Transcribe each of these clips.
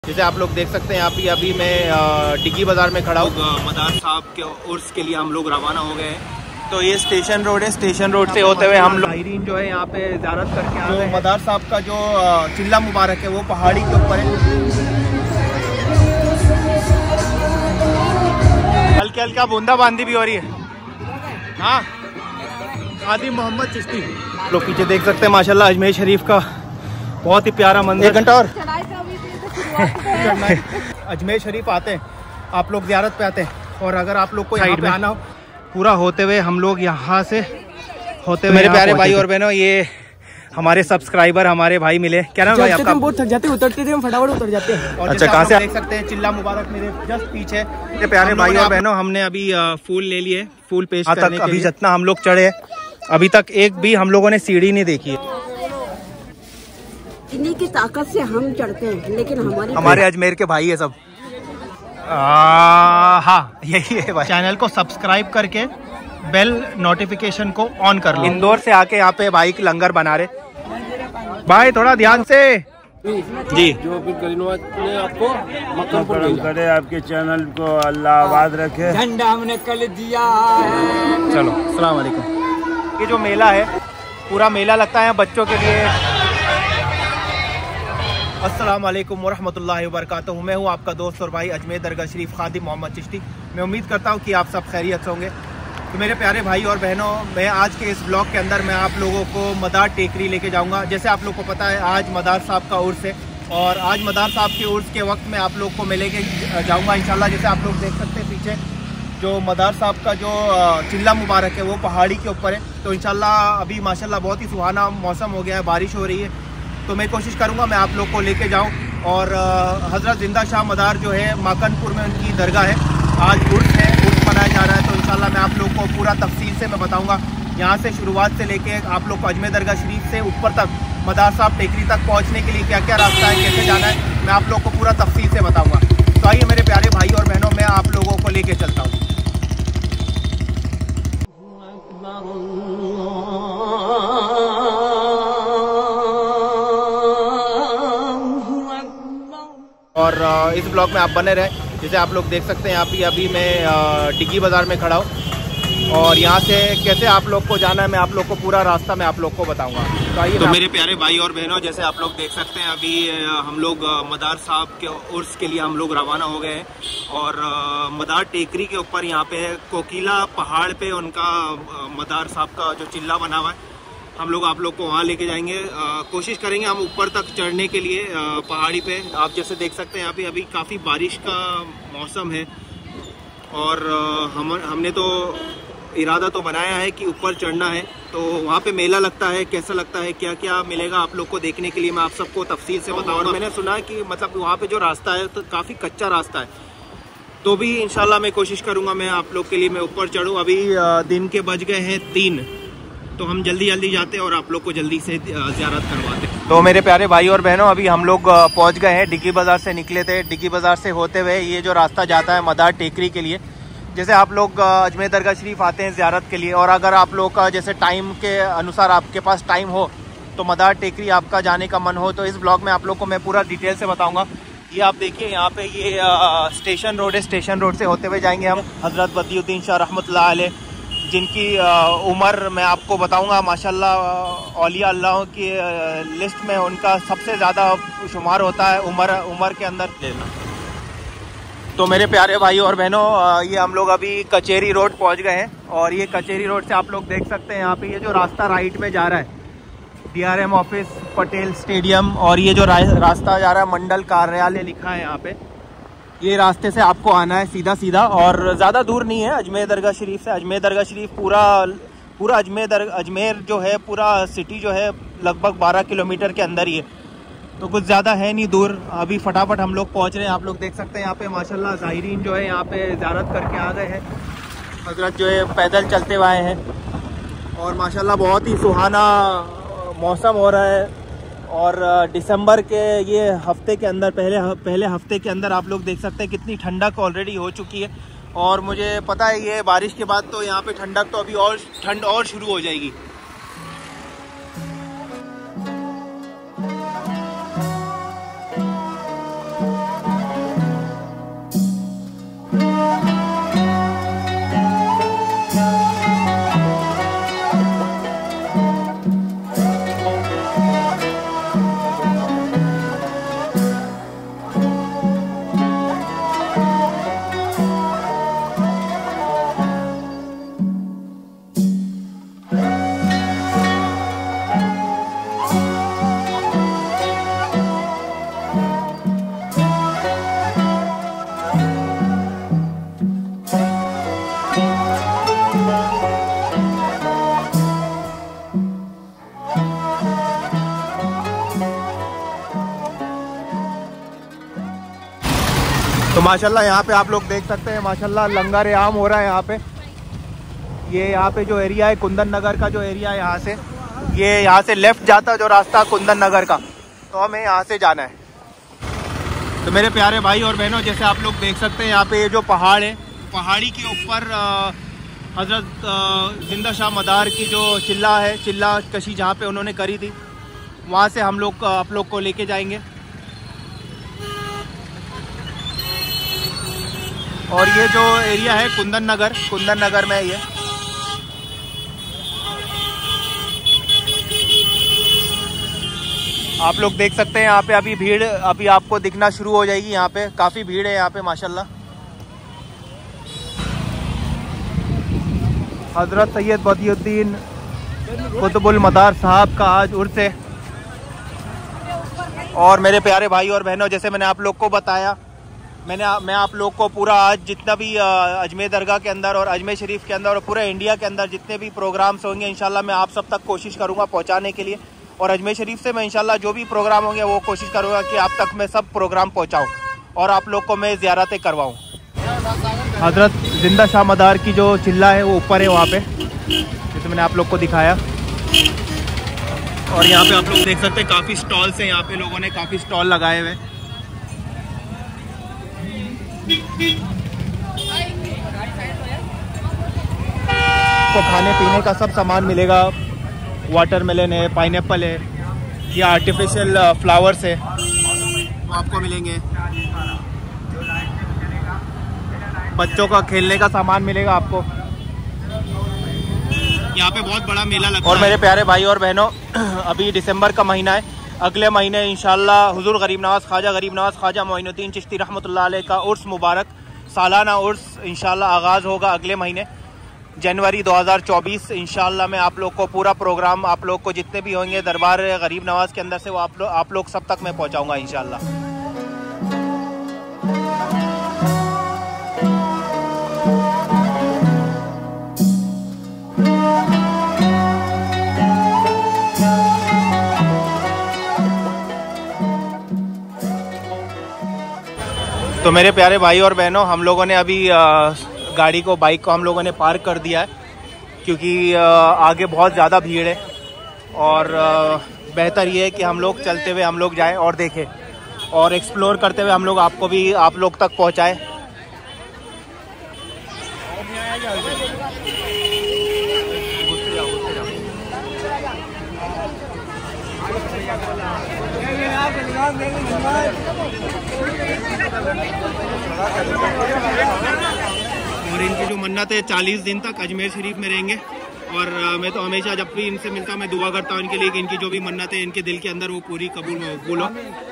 जैसे आप लोग देख सकते हैं अभी मैं डिग्गी बाज़ार में खड़ा हूँ। मदार साहब के उर्स के लिए हम लोग रवाना हो गए हैं। तो ये स्टेशन रोड है, स्टेशन रोड से होते हुए हम लोग जो है यहाँ पे ज़ियारत करके आ रहे हैं। मदार साहब का जो चिल्ला मुबारक है वो पहाड़ी के ऊपर है। हल्की हल्का बूंदाबांदी भी हो रही है। हाँ, आदि मोहम्मद चिश्ती लोग पीछे देख सकते हैं। माशाल्लाह अजमेर शरीफ का बहुत ही प्यारा मंदिर। 1 घंटा और अजमेर शरीफ आते हैं, आप लोग ज़ियारत पे आते हैं। और अगर आप लोग को यहाँ पे आना हो पूरा होते हुए हम लोग यहाँ से होते हुए, मेरे प्यारे भाई और बहनों, ये हमारे सब्सक्राइबर हमारे भाई मिले। क्या नाम भाई आपका? हम बहुत थक जाते हैं, उतरते थे हम फटाफट उतर जाते हैं। और अच्छा, कहाँ से देख सकते हैं चिल्ला मुबारक मेरे जस्ट पीछे। मेरे प्यारे भाई और बहनों, हमने अभी फूल ले लिए, फूल पेश करने के लिए। अभी जितना हम लोग चढ़े अभी तक एक भी हम लोगों ने सीढ़ी नहीं देखी है। इन्हीं की ताकत से हम चढ़ते हैं, लेकिन हमारे अजमेर के भाई है सब। हाँ, यही है भाई। चैनल को सब्सक्राइब करके बेल नोटिफिकेशन को ऑन कर लो। इंदौर से आके यहाँ पे बाइक लंगर बना रहे भाई, थोड़ा ध्यान से जी। जो भी ने आपको मक्कम करे, आपके चैनल को अल्लाह आबाद रखे। झंडा हमने कल दिया। चलो, अस्सलाम वालेकुम। ये जो मेला है पूरा मेला लगता है बच्चों के लिए। अस्सलाम वालेकुम वरहमतुल्लाहि वबरकातुहू। मैं हूँ आपका दोस्त और भाई अजमेर दरगाह शरीफ खादिम मोहम्मद चिश्ती। मैं उम्मीद करता हूँ कि आप सब खैरियत से होंगे। तो मेरे प्यारे भाई और बहनों, मैं आज के इस ब्लॉग के अंदर मैं आप लोगों को मदार टेकरी लेके जाऊँगा। जैसे आप लोग को पता है आज मदार साहब का उर्स है और आज मदार साहब के उर्स के वक्त में आप लोग को मैं लेके जाऊँगा इंशाल्लाह। जैसे आप लोग देख सकते हैं पीछे जो मदार साहब का जो चिल्ला मुबारक है वो पहाड़ी के ऊपर है। तो इंशाल्लाह अभी माशाल्लाह बहुत ही सुहाना मौसम हो गया है, बारिश हो रही है। तो मैं कोशिश करूंगा मैं आप लोग को लेके जाऊं। और हज़रत जिंदा शाह मदार जो है माकनपुर में उनकी दरगाह है, आज उर्स है, उर्स मनाया जा रहा है। तो इंशाल्लाह मैं आप लोग को पूरा तफसील से मैं बताऊंगा। यहाँ से शुरुआत से लेके आप लोग को अजमेर दरगाह शरीफ से ऊपर तक मदार साहब टेकरी तक पहुँचने के लिए क्या क्या रास्ता है, कैसे जाना है, मैं आप लोग को पूरा तफसील से बताऊँगा। तो आइए मेरे प्यारे भाई और बहनों, मैं आप लोगों को लेके चलता हूँ। और इस ब्लॉग में आप बने रहें। जैसे आप लोग देख सकते हैं अभी मैं डिग्गी बाज़ार में खड़ा हूँ और यहाँ से कैसे आप लोग को जाना है मैं आप लोग को पूरा रास्ता मैं आप लोग को बताऊँगा। तो आइए। तो मेरे प्यारे भाई और बहनों, जैसे आप लोग देख सकते हैं अभी हम लोग मदार साहब के उर्स के लिए हम लोग रवाना हो गए हैं। और मदार टेकरी के ऊपर यहाँ पे कोकिला पहाड़ पे उनका मदार साहब का जो चिल्ला बना हुआ है, हम लोग आप लोग को वहाँ लेके जाएंगे। कोशिश करेंगे हम ऊपर तक चढ़ने के लिए पहाड़ी पे। आप जैसे देख सकते हैं यहाँ पे अभी काफ़ी बारिश का मौसम है और हमने तो इरादा तो बनाया है कि ऊपर चढ़ना है। तो वहाँ पे मेला लगता है, कैसा लगता है, क्या क्या मिलेगा आप लोग को देखने के लिए मैं आप सबको तफसील से बताऊँगा। मैंने सुना है कि मतलब वहाँ पे जो रास्ता है तो काफ़ी कच्चा रास्ता है, तो भी इंशाल्लाह मैं कोशिश करूँगा मैं आप लोग के लिए मैं ऊपर चढ़ूँ। अभी दिन के बज गए हैं 3, तो हम जल्दी जाते हैं और आप लोग को जल्दी से ज़ियारत करवाते हैं। तो मेरे प्यारे भाई और बहनों, अभी हम लोग पहुंच गए हैं। डिग्गी बाज़ार से निकले थे। डिग्गी बाज़ार से होते हुए ये जो रास्ता जाता है मदार टेकरी के लिए। जैसे आप लोग अजमेर दरगाह शरीफ आते हैं ज़ियारत के लिए और अगर आप लोग का जैसे टाइम के अनुसार आपके पास टाइम हो तो मदार टेकरी आपका जाने का मन हो तो इस ब्लॉग में आप लोग को मैं पूरा डिटेल से बताऊँगा। ये आप देखिए यहाँ पे ये स्टेशन रोड है। स्टेशन रोड से होते हुए जाएंगे हम हज़रत बदियुद्दीन शाह रहमतुल्लाह अलैह, जिनकी उम्र मैं आपको बताऊंगा। माशाल्लाह औलिया अल्लाह की लिस्ट में उनका सबसे ज़्यादा शुमार होता है उम्र के अंदर लेना। तो मेरे प्यारे भाई और बहनों, ये हम लोग अभी कचेरी रोड पहुंच गए हैं और ये कचेरी रोड से आप लोग देख सकते हैं यहाँ पे ये जो रास्ता राइट में जा रहा है DRM ऑफिस, पटेल स्टेडियम, और ये जो रास्ता जा रहा है मंडल कार्यालय लिखा है यहाँ पे, ये रास्ते से आपको आना है सीधा और ज़्यादा दूर नहीं है अजमेर दरगाह शरीफ से। अजमेर दरगाह शरीफ पूरा अजमेर जो है पूरा सिटी जो है लगभग 12 किलोमीटर के अंदर ही है, तो कुछ ज़्यादा है नहीं दूर। अभी फटाफट हम लोग पहुँच रहे हैं। आप लोग देख सकते हैं यहाँ पे माशाल्लाह ज़ाहिरीन जो है यहाँ पे ज़ियारत करके आ गए हैं। हजरत जो है पैदल चलते हुए आए हैं और माशाल्लाह बहुत ही सुहाना मौसम हो रहा है। और दिसंबर के ये हफ्ते के अंदर पहले हफ्ते के अंदर आप लोग देख सकते हैं कितनी ठंडक ऑलरेडी हो चुकी है। और मुझे पता है ये बारिश के बाद तो यहाँ पे ठंडक तो अभी और ठंड और शुरू हो जाएगी। तो माशाल्लाह यहाँ पे आप लोग देख सकते हैं माशाल्लाह लंगर आम हो रहा है यहाँ पे। ये यहाँ पे जो एरिया है कुंदन नगर का जो एरिया है, यहाँ से लेफ्ट जाता है जो रास्ता कुंदन नगर का, तो हमें यहाँ से जाना है। तो मेरे प्यारे भाई और बहनों, जैसे आप लोग देख सकते हैं यहाँ पे ये जो पहाड़ है, पहाड़ी के ऊपर हज़रत जिंदा शाह मदार की जो चिल्ला कशी जहाँ पे उन्होंने करी थी, वहाँ से हम लोग आप लोग को लेके जाएंगे। और ये जो एरिया है कुंदन नगर में ये आप लोग देख सकते हैं। यहाँ पे अभी भीड़ अभी आपको दिखना शुरू हो जाएगी। यहाँ पे काफ़ी भीड़ है यहाँ पे माशाल्लाह। हज़रत सैयद बदियुद्दीन कुतुबुल मदार साहब का आज उर्स है। और मेरे प्यारे भाई और बहनों, जैसे मैंने आप लोग को बताया, मैं आप लोग को पूरा आज जितना भी अजमेर दरगाह के अंदर और अजमेर शरीफ के अंदर और पूरे इंडिया के अंदर जितने भी प्रोग्राम्स होंगे इंशाल्लाह मैं आप सब तक कोशिश करूँगा पहुँचाने के लिए। और अजमेर शरीफ से मैं इंशाल्लाह जो भी प्रोग्राम होंगे वो कोशिश करूँगा कि आप तक मैं सब प्रोग्राम पहुँचाऊँ और आप लोग को मैं ज़ियारतें करवाऊँ। हज़रत जिंदा शाह मदार की जो चिल्ला है वो ऊपर है वहाँ पे, जैसे मैंने आप लोग को दिखाया। और यहाँ पे आप लोग देख सकते हैं काफ़ी स्टॉल्स हैं, यहाँ पे लोगों ने काफ़ी स्टॉल लगाए हुए। तो खाने पीने का सब सामान मिलेगा, वाटरमेलन है, पाइनएप्पल है, या आर्टिफिशियल फ्लावर्स है वो आपको मिलेंगे। बच्चों का खेलने का सामान मिलेगा आपको। यहाँ पे बहुत बड़ा मेला लगता है। और मेरे प्यारे भाई और बहनों, अभी दिसंबर का महीना है, अगले महीने इंशाल्लाह हुजूर गरीब नवाज ख्वाजा मोइनुद्दीन चिश्ती रहमतुल्लाह अलैह का उर्स मुबारक, सालाना उर्स इंशाल्लाह आगाज़ होगा अगले महीने जनवरी 2024। इंशाल्लाह मैं आप लोग को पूरा प्रोग्राम, आप लोग को जितने भी होंगे दरबार गरीब नवाज के अंदर से वो आप लोग सब तक मैं पहुँचाऊँगा इंशाल्लाह। तो मेरे प्यारे भाई और बहनों, हम लोगों ने अभी बाइक को हम लोगों ने पार्क कर दिया है, क्योंकि आगे बहुत ज़्यादा भीड़ है। और बेहतर ये है कि हम लोग चलते हुए हम लोग जाएं और देखें और एक्सप्लोर करते हुए हम लोग आपको भी आप लोग तक पहुंचाएं। और इनकी जो मन्नत है 40 दिन तक अजमेर शरीफ में रहेंगे। और मैं तो हमेशा जब भी इनसे मिलता हूँ मैं दुआ करता हूँ इनके लिए कि इनकी जो भी मन्नत है इनके दिल के अंदर वो पूरी कबूल हो।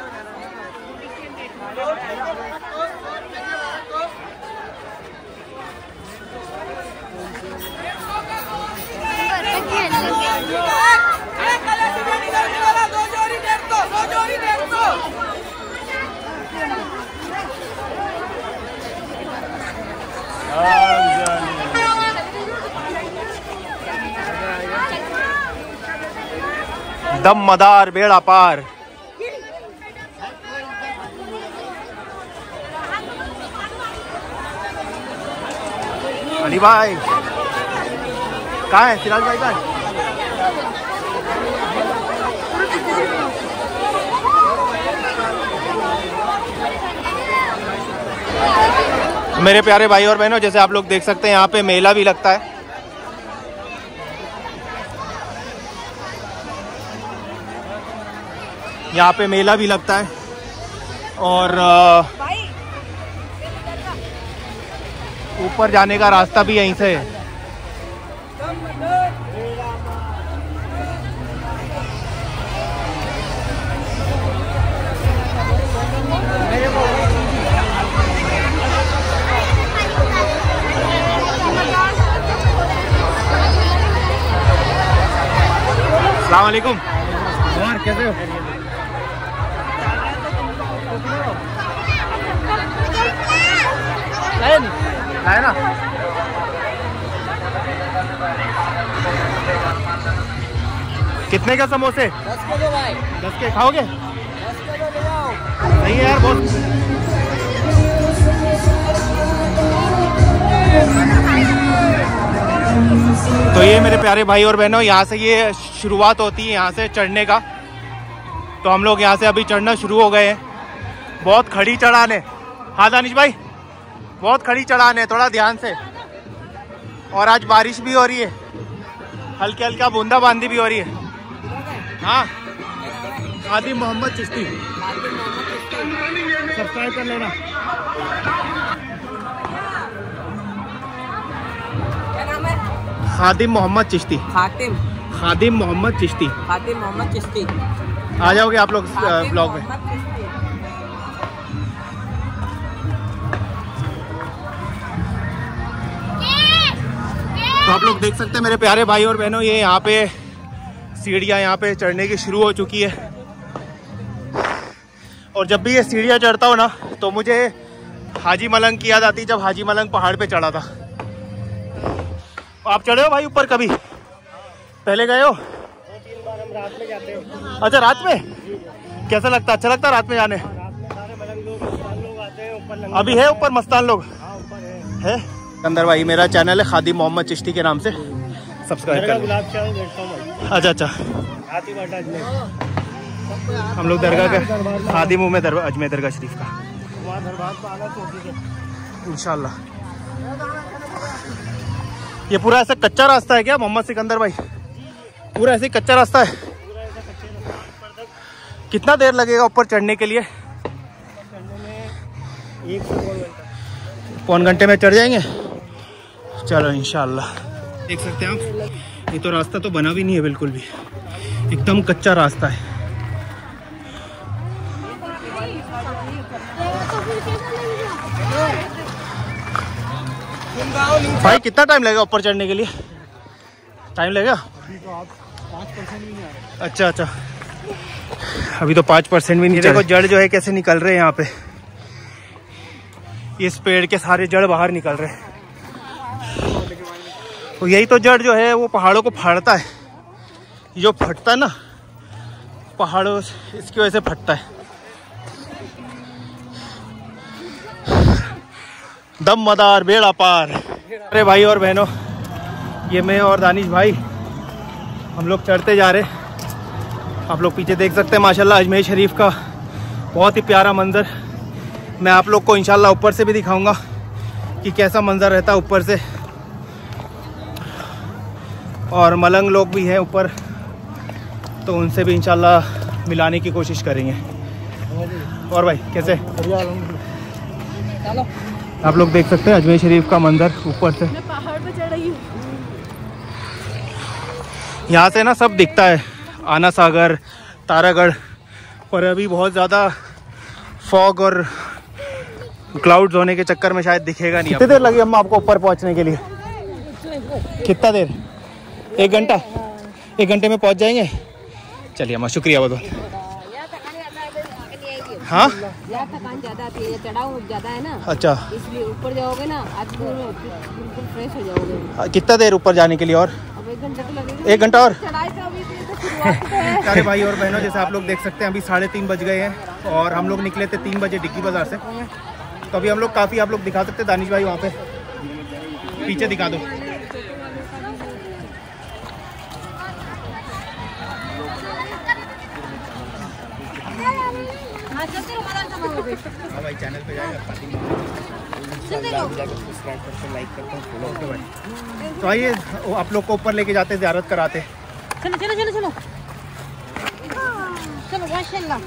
दम मदार बेड़ा पार। अली भाई कहाँ है? सिराज भाई कहाँ है? मेरे प्यारे भाई और बहनों, जैसे आप लोग देख सकते हैं यहाँ पे मेला भी लगता है। यहाँ पे मेला भी लगता है और ऊपर जाने का रास्ता भी यहीं से है। अस्सलाम वालेकुम। और कैसे हो? है ना? कितने का समोसे? 10 के दो भाई। 10 के खाओगे? 10 के दो ले आओ। नहीं है यार बहुत। देखिए मेरे प्यारे भाई और बहनों, यहाँ से ये शुरुआत होती है यहाँ से चढ़ने का। तो हम लोग यहाँ से अभी चढ़ना शुरू हो गए हैं। बहुत खड़ी चढ़ान है। हाँ दानिश भाई, बहुत खड़ी चढ़ान है, थोड़ा ध्यान से। और आज बारिश भी हो रही है, हल्की हल्का बूंदाबांदी भी हो रही है। हाँ, खादिम मोहम्मद चिश्ती, सब्सक्राइब कर लेना। खादिम मोहम्मद चिश्ती, खादिम मोहम्मद चिश्ती, खातिम मोहम्मद चिश्ती। आ जाओगे आप लोग ब्लॉग में। तो आप लोग देख सकते हैं मेरे प्यारे भाई और बहनों, ये यहाँ पे सीढ़ियाँ यहाँ पे चढ़ने की शुरू हो चुकी है। और जब भी ये सीढ़ियाँ चढ़ता हो ना तो मुझे हाजी मलंग की याद आती, जब हाजी मलंग पहाड़ पे चढ़ा था। आप चढ़े हो भाई ऊपर कभी? पहले गए हो? 2-3 बार हम रात में जाते हैं। अच्छा, रात में कैसा लगता है? अच्छा लगता है रात में जाने? लोग आते हैं ऊपर। अभी है ऊपर मस्तान लोग? हाँ, ऊपर है। अंदर भाई मेरा चैनल है खादिम मोहम्मद चिश्ती के नाम से, सब्सक्राइब कर। गुलाब चावल देखता हूँ। अच्छा अच्छा, हाथी बाटा अजमेर। हम लोग दरगाह का खादिम हूँ मैं, अजमेर दरगाह शरीफ का। वहाँ दरबार पर आना चाहिए इंशाल्लाह। ये पूरा ऐसा कच्चा रास्ता है क्या मोहम्मद सिकंदर भाई? पूरा ऐसे कच्चा रास्ता है? कितना देर लगेगा ऊपर चढ़ने के लिए? पौन घंटे में चढ़ जाएंगे। चलो इंशाल्लाह। देख सकते हैं आप, ये तो रास्ता तो बना भी नहीं है बिल्कुल भी, एकदम कच्चा रास्ता है। भाई कितना टाइम लगेगा ऊपर चढ़ने के लिए? टाइम लगेगा? अच्छा अच्छा, अभी तो 5% भी नहीं। देखो जड़ जो है कैसे निकल रहे हैं यहाँ पे, इस पेड़ के सारे जड़ बाहर निकल रहे हैं। तो यही तो जड़ जो है वो पहाड़ों को फाड़ता है। जो फटता है ना पहाड़ों, इसकी वजह से फटता है। दम मदार बेड़ा पार। अरे भाई और बहनों, ये मैं और दानिश भाई हम लोग चढ़ते जा रहे। आप लोग पीछे देख सकते हैं माशाल्लाह अजमेर शरीफ का बहुत ही प्यारा मंजर। मैं आप लोग को इंशाल्लाह ऊपर से भी दिखाऊंगा कि कैसा मंजर रहता है ऊपर से। और मलंग लोग भी हैं ऊपर, तो उनसे भी इंशाल्लाह मिलाने की कोशिश करेंगे। और भाई कैसे? आप लोग देख सकते हैं अजमेर शरीफ का मंजर ऊपर से। मैं पहाड़ पे चढ़ रही हूँ। यहाँ से ना सब दिखता है, आना सागर, तारागढ़, पर अभी बहुत ज़्यादा फॉग और क्लाउड्स होने के चक्कर में शायद दिखेगा नहीं। कितनी देर लगी हम आपको ऊपर पहुँचने के लिए? कितना देर? 1 घंटा? 1 घंटे में पहुँच जाएंगे। चलिए अम्मा, शुक्रिया बहुत। हाँ, यार थकान ज्यादा आती है, चढ़ाव ज्यादा है ना। अच्छा, इसलिए ऊपर जाओगे ना आज बिल्कुल फ्रेश हो जाओगे। कितना देर ऊपर जाने के लिए? और अब 1 घंटा तो लगेगा। 1 घंटा और? चढ़ाई तो अभी तो शुरुआत है। सारे भाई और बहनों, जैसे आप लोग देख सकते हैं अभी 3:30 बज गए हैं और हम लोग निकले थे 3 बजे डिग्गी बाजार से। तो अभी हम लोग काफ़ी, आप लोग दिखा सकते हैं दानिश भाई वहाँ पे पीछे दिखा दो। हाँ भाई, चैनल पे जाएगा तो आइए आप लोग को ऊपर लेके जाते, ज़ियारत कराते। चलो चलो चलो चलो चलो माशाल्लाह।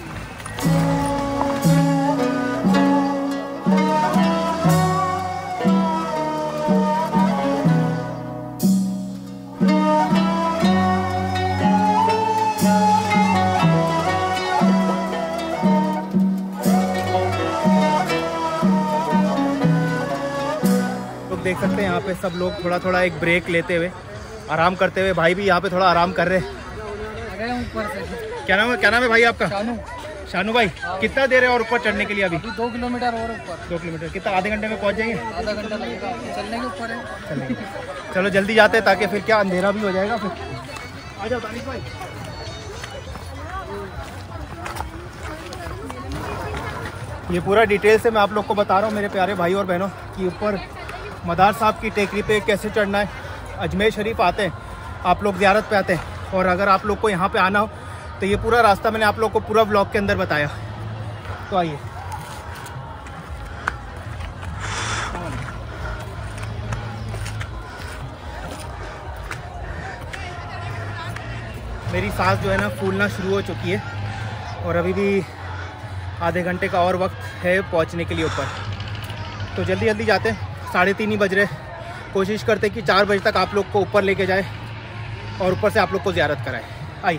देख सकते हैं यहाँ पे सब लोग थोड़ा थोड़ा एक ब्रेक लेते हुए, आराम करते हुए। भाई भी यहाँ पे थोड़ा आराम कर रहे हैं। क्या नाम है भाई आपका? शानू भाई। कितना देर है और ऊपर चढ़ने के लिए? अभी 2 किलोमीटर और ऊपर। 2 किलोमीटर कितना? आधे घंटे में पहुँच जाएंगे? आधा घंटा लगेगा, चलने के ऊपर है। चलो जल्दी जाते हैं ताकि फिर क्या अंधेरा भी हो जाएगा। फिर आ जाओ दानिश भाई। ये पूरा डिटेल से मैं आप लोग को बता रहा हूँ मेरे प्यारे भाई और बहनों कि ऊपर मदार साहब की टेकरी पे कैसे चढ़ना है। अजमेर शरीफ आते हैं आप लोग ज़ियारत पे आते हैं। और अगर आप लोग को यहाँ पे आना हो तो ये पूरा रास्ता मैंने आप लोग को पूरा ब्लॉग के अंदर बताया। तो आइए। मेरी सांस जो है ना फूलना शुरू हो चुकी है और अभी भी आधे घंटे का और वक्त है पहुंचने के लिए ऊपर। तो जल्दी जल्दी जाते हैं, 3:30 ही बज रहे। कोशिश करते कि 4 बजे तक आप लोग को ऊपर लेके जाए और ऊपर से आप लोग को ज़ियारत कराए। आइए।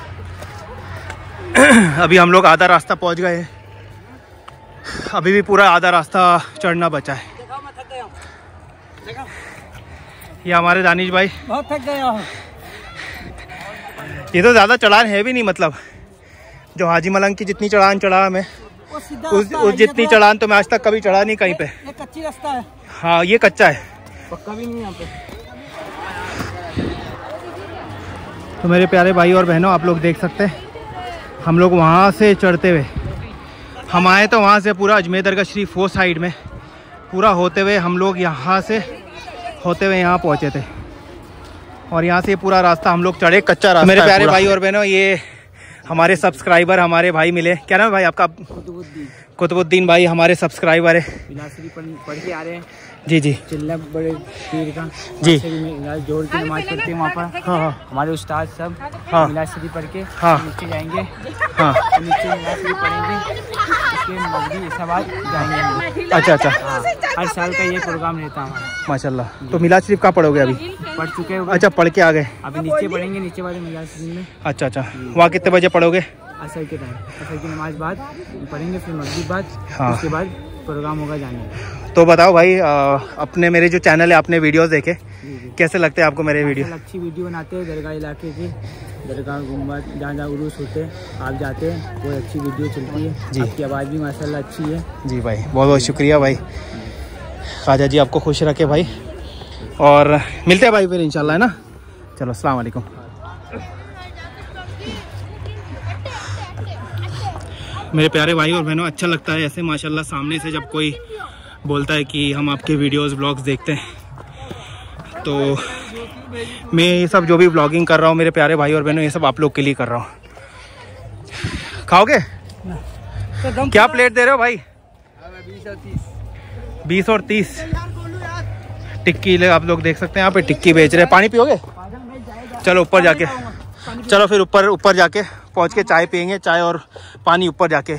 अभी हम लोग आधा रास्ता पहुंच गए हैं, अभी भी पूरा आधा रास्ता चढ़ना बचा है। ये हमारे दानिश भाई बहुत थक गया। ये तो ज़्यादा चढ़ान है भी नहीं, मतलब जो हाजी मलंग की जितनी चढ़ान चढ़ा मैं उस जितनी चढ़ान तो मैं आज तक कभी चढ़ा नहीं कहीं पे। ये कच्ची रास्ता है। हाँ ये कच्चा है, पक्का भी नहीं यहाँ पे। तो मेरे प्यारे भाई और बहनों, आप लोग देख सकते हैं हम लोग वहाँ से चढ़ते हुए, हम आए तो वहाँ से पूरा अजमेर दरगाह शरीफ वो साइड में पूरा होते हुए हम लोग यहाँ से होते हुए यहाँ पहुँचे थे। और यहाँ से पूरा रास्ता हम लोग चढ़े, कच्चा रास्ता। मेरे प्यारे भाई और बहनों, ये हमारे सब्सक्राइबर हमारे भाई मिले। क्या नाम है भाई आपका? कुतुबुद्दीन भाई हमारे सब्सक्राइबर है। पढ़ के आ रहे हैं जी जी। चिल्ला बड़े पीर का जी जोड़ के नमाज पढ़ते हैं वहाँ पर। हाँ हमारे उस्ताद सब हाँ मिलाद शरीफ पढ़ के हाँ नीचे जाएंगे। हाँ नीचे मिलाद शरीफ पढ़ेंगे, उसके मगरिब इस्लामाबाद जाएंगे। अच्छा अच्छा। हाँ, हर साल का ये प्रोग्राम रहता है हमारा। माशाल्लाह। तो मिलाद शरीफ कहाँ पढ़ोगे अभी? पढ़ चुके हैं। अच्छा, पढ़ के आ गए। अभी नीचे पढ़ेंगे, नीचे वाले मिलाद शरीफ में। अच्छा अच्छा। वहाँ कितने बजे पढ़ोगे? असर के टाइम, असर की नमाज बाद पढ़ेंगे, फिर मगरिब बाद। हाँ। उसके बाद प्रोग्राम होगा जाने का। तो बताओ भाई, अपने मेरे जो चैनल है आपने वीडियोस देखे, कैसे लगते हैं आपको मेरे वीडियो? अच्छी वीडियो बनाते हैं दरगाह इलाके की, दरगाह गुम्बद जहाँ जहाँ उरूस होते हैं आप जाते हैं, वो अच्छी वीडियो चलती है जी। आपकी आवाज़ भी माशाल्लाह अच्छी है जी भाई, बहुत बहुत शुक्रिया भाई। ख्वाजा जी आपको खुश रखे भाई, और मिलते हैं भाई फिर इंशाल्लाह, है ना। चलो अस्सलाम वालेकुम। मेरे प्यारे भाई और बहनों, अच्छा लगता है ऐसे माशाल्लाह सामने से जब कोई बोलता है कि हम आपके वीडियोस ब्लॉग्स देखते हैं। तो मैं ये सब जो भी ब्लॉगिंग कर रहा हूँ मेरे प्यारे भाई और बहनों, ये सब आप लोग के लिए कर रहा हूँ। खाओगे? क्या प्लेट दे रहे हो भाई? 20 और 30 टिक्की आप लोग देख सकते हैं, यहाँ पे टिक्की बेच रहे हैं। पानी पियोगे? चलो ऊपर जाके, चलो फिर ऊपर जाके पहुँच के चाय पियेंगे, चाय और पानी ऊपर जाके।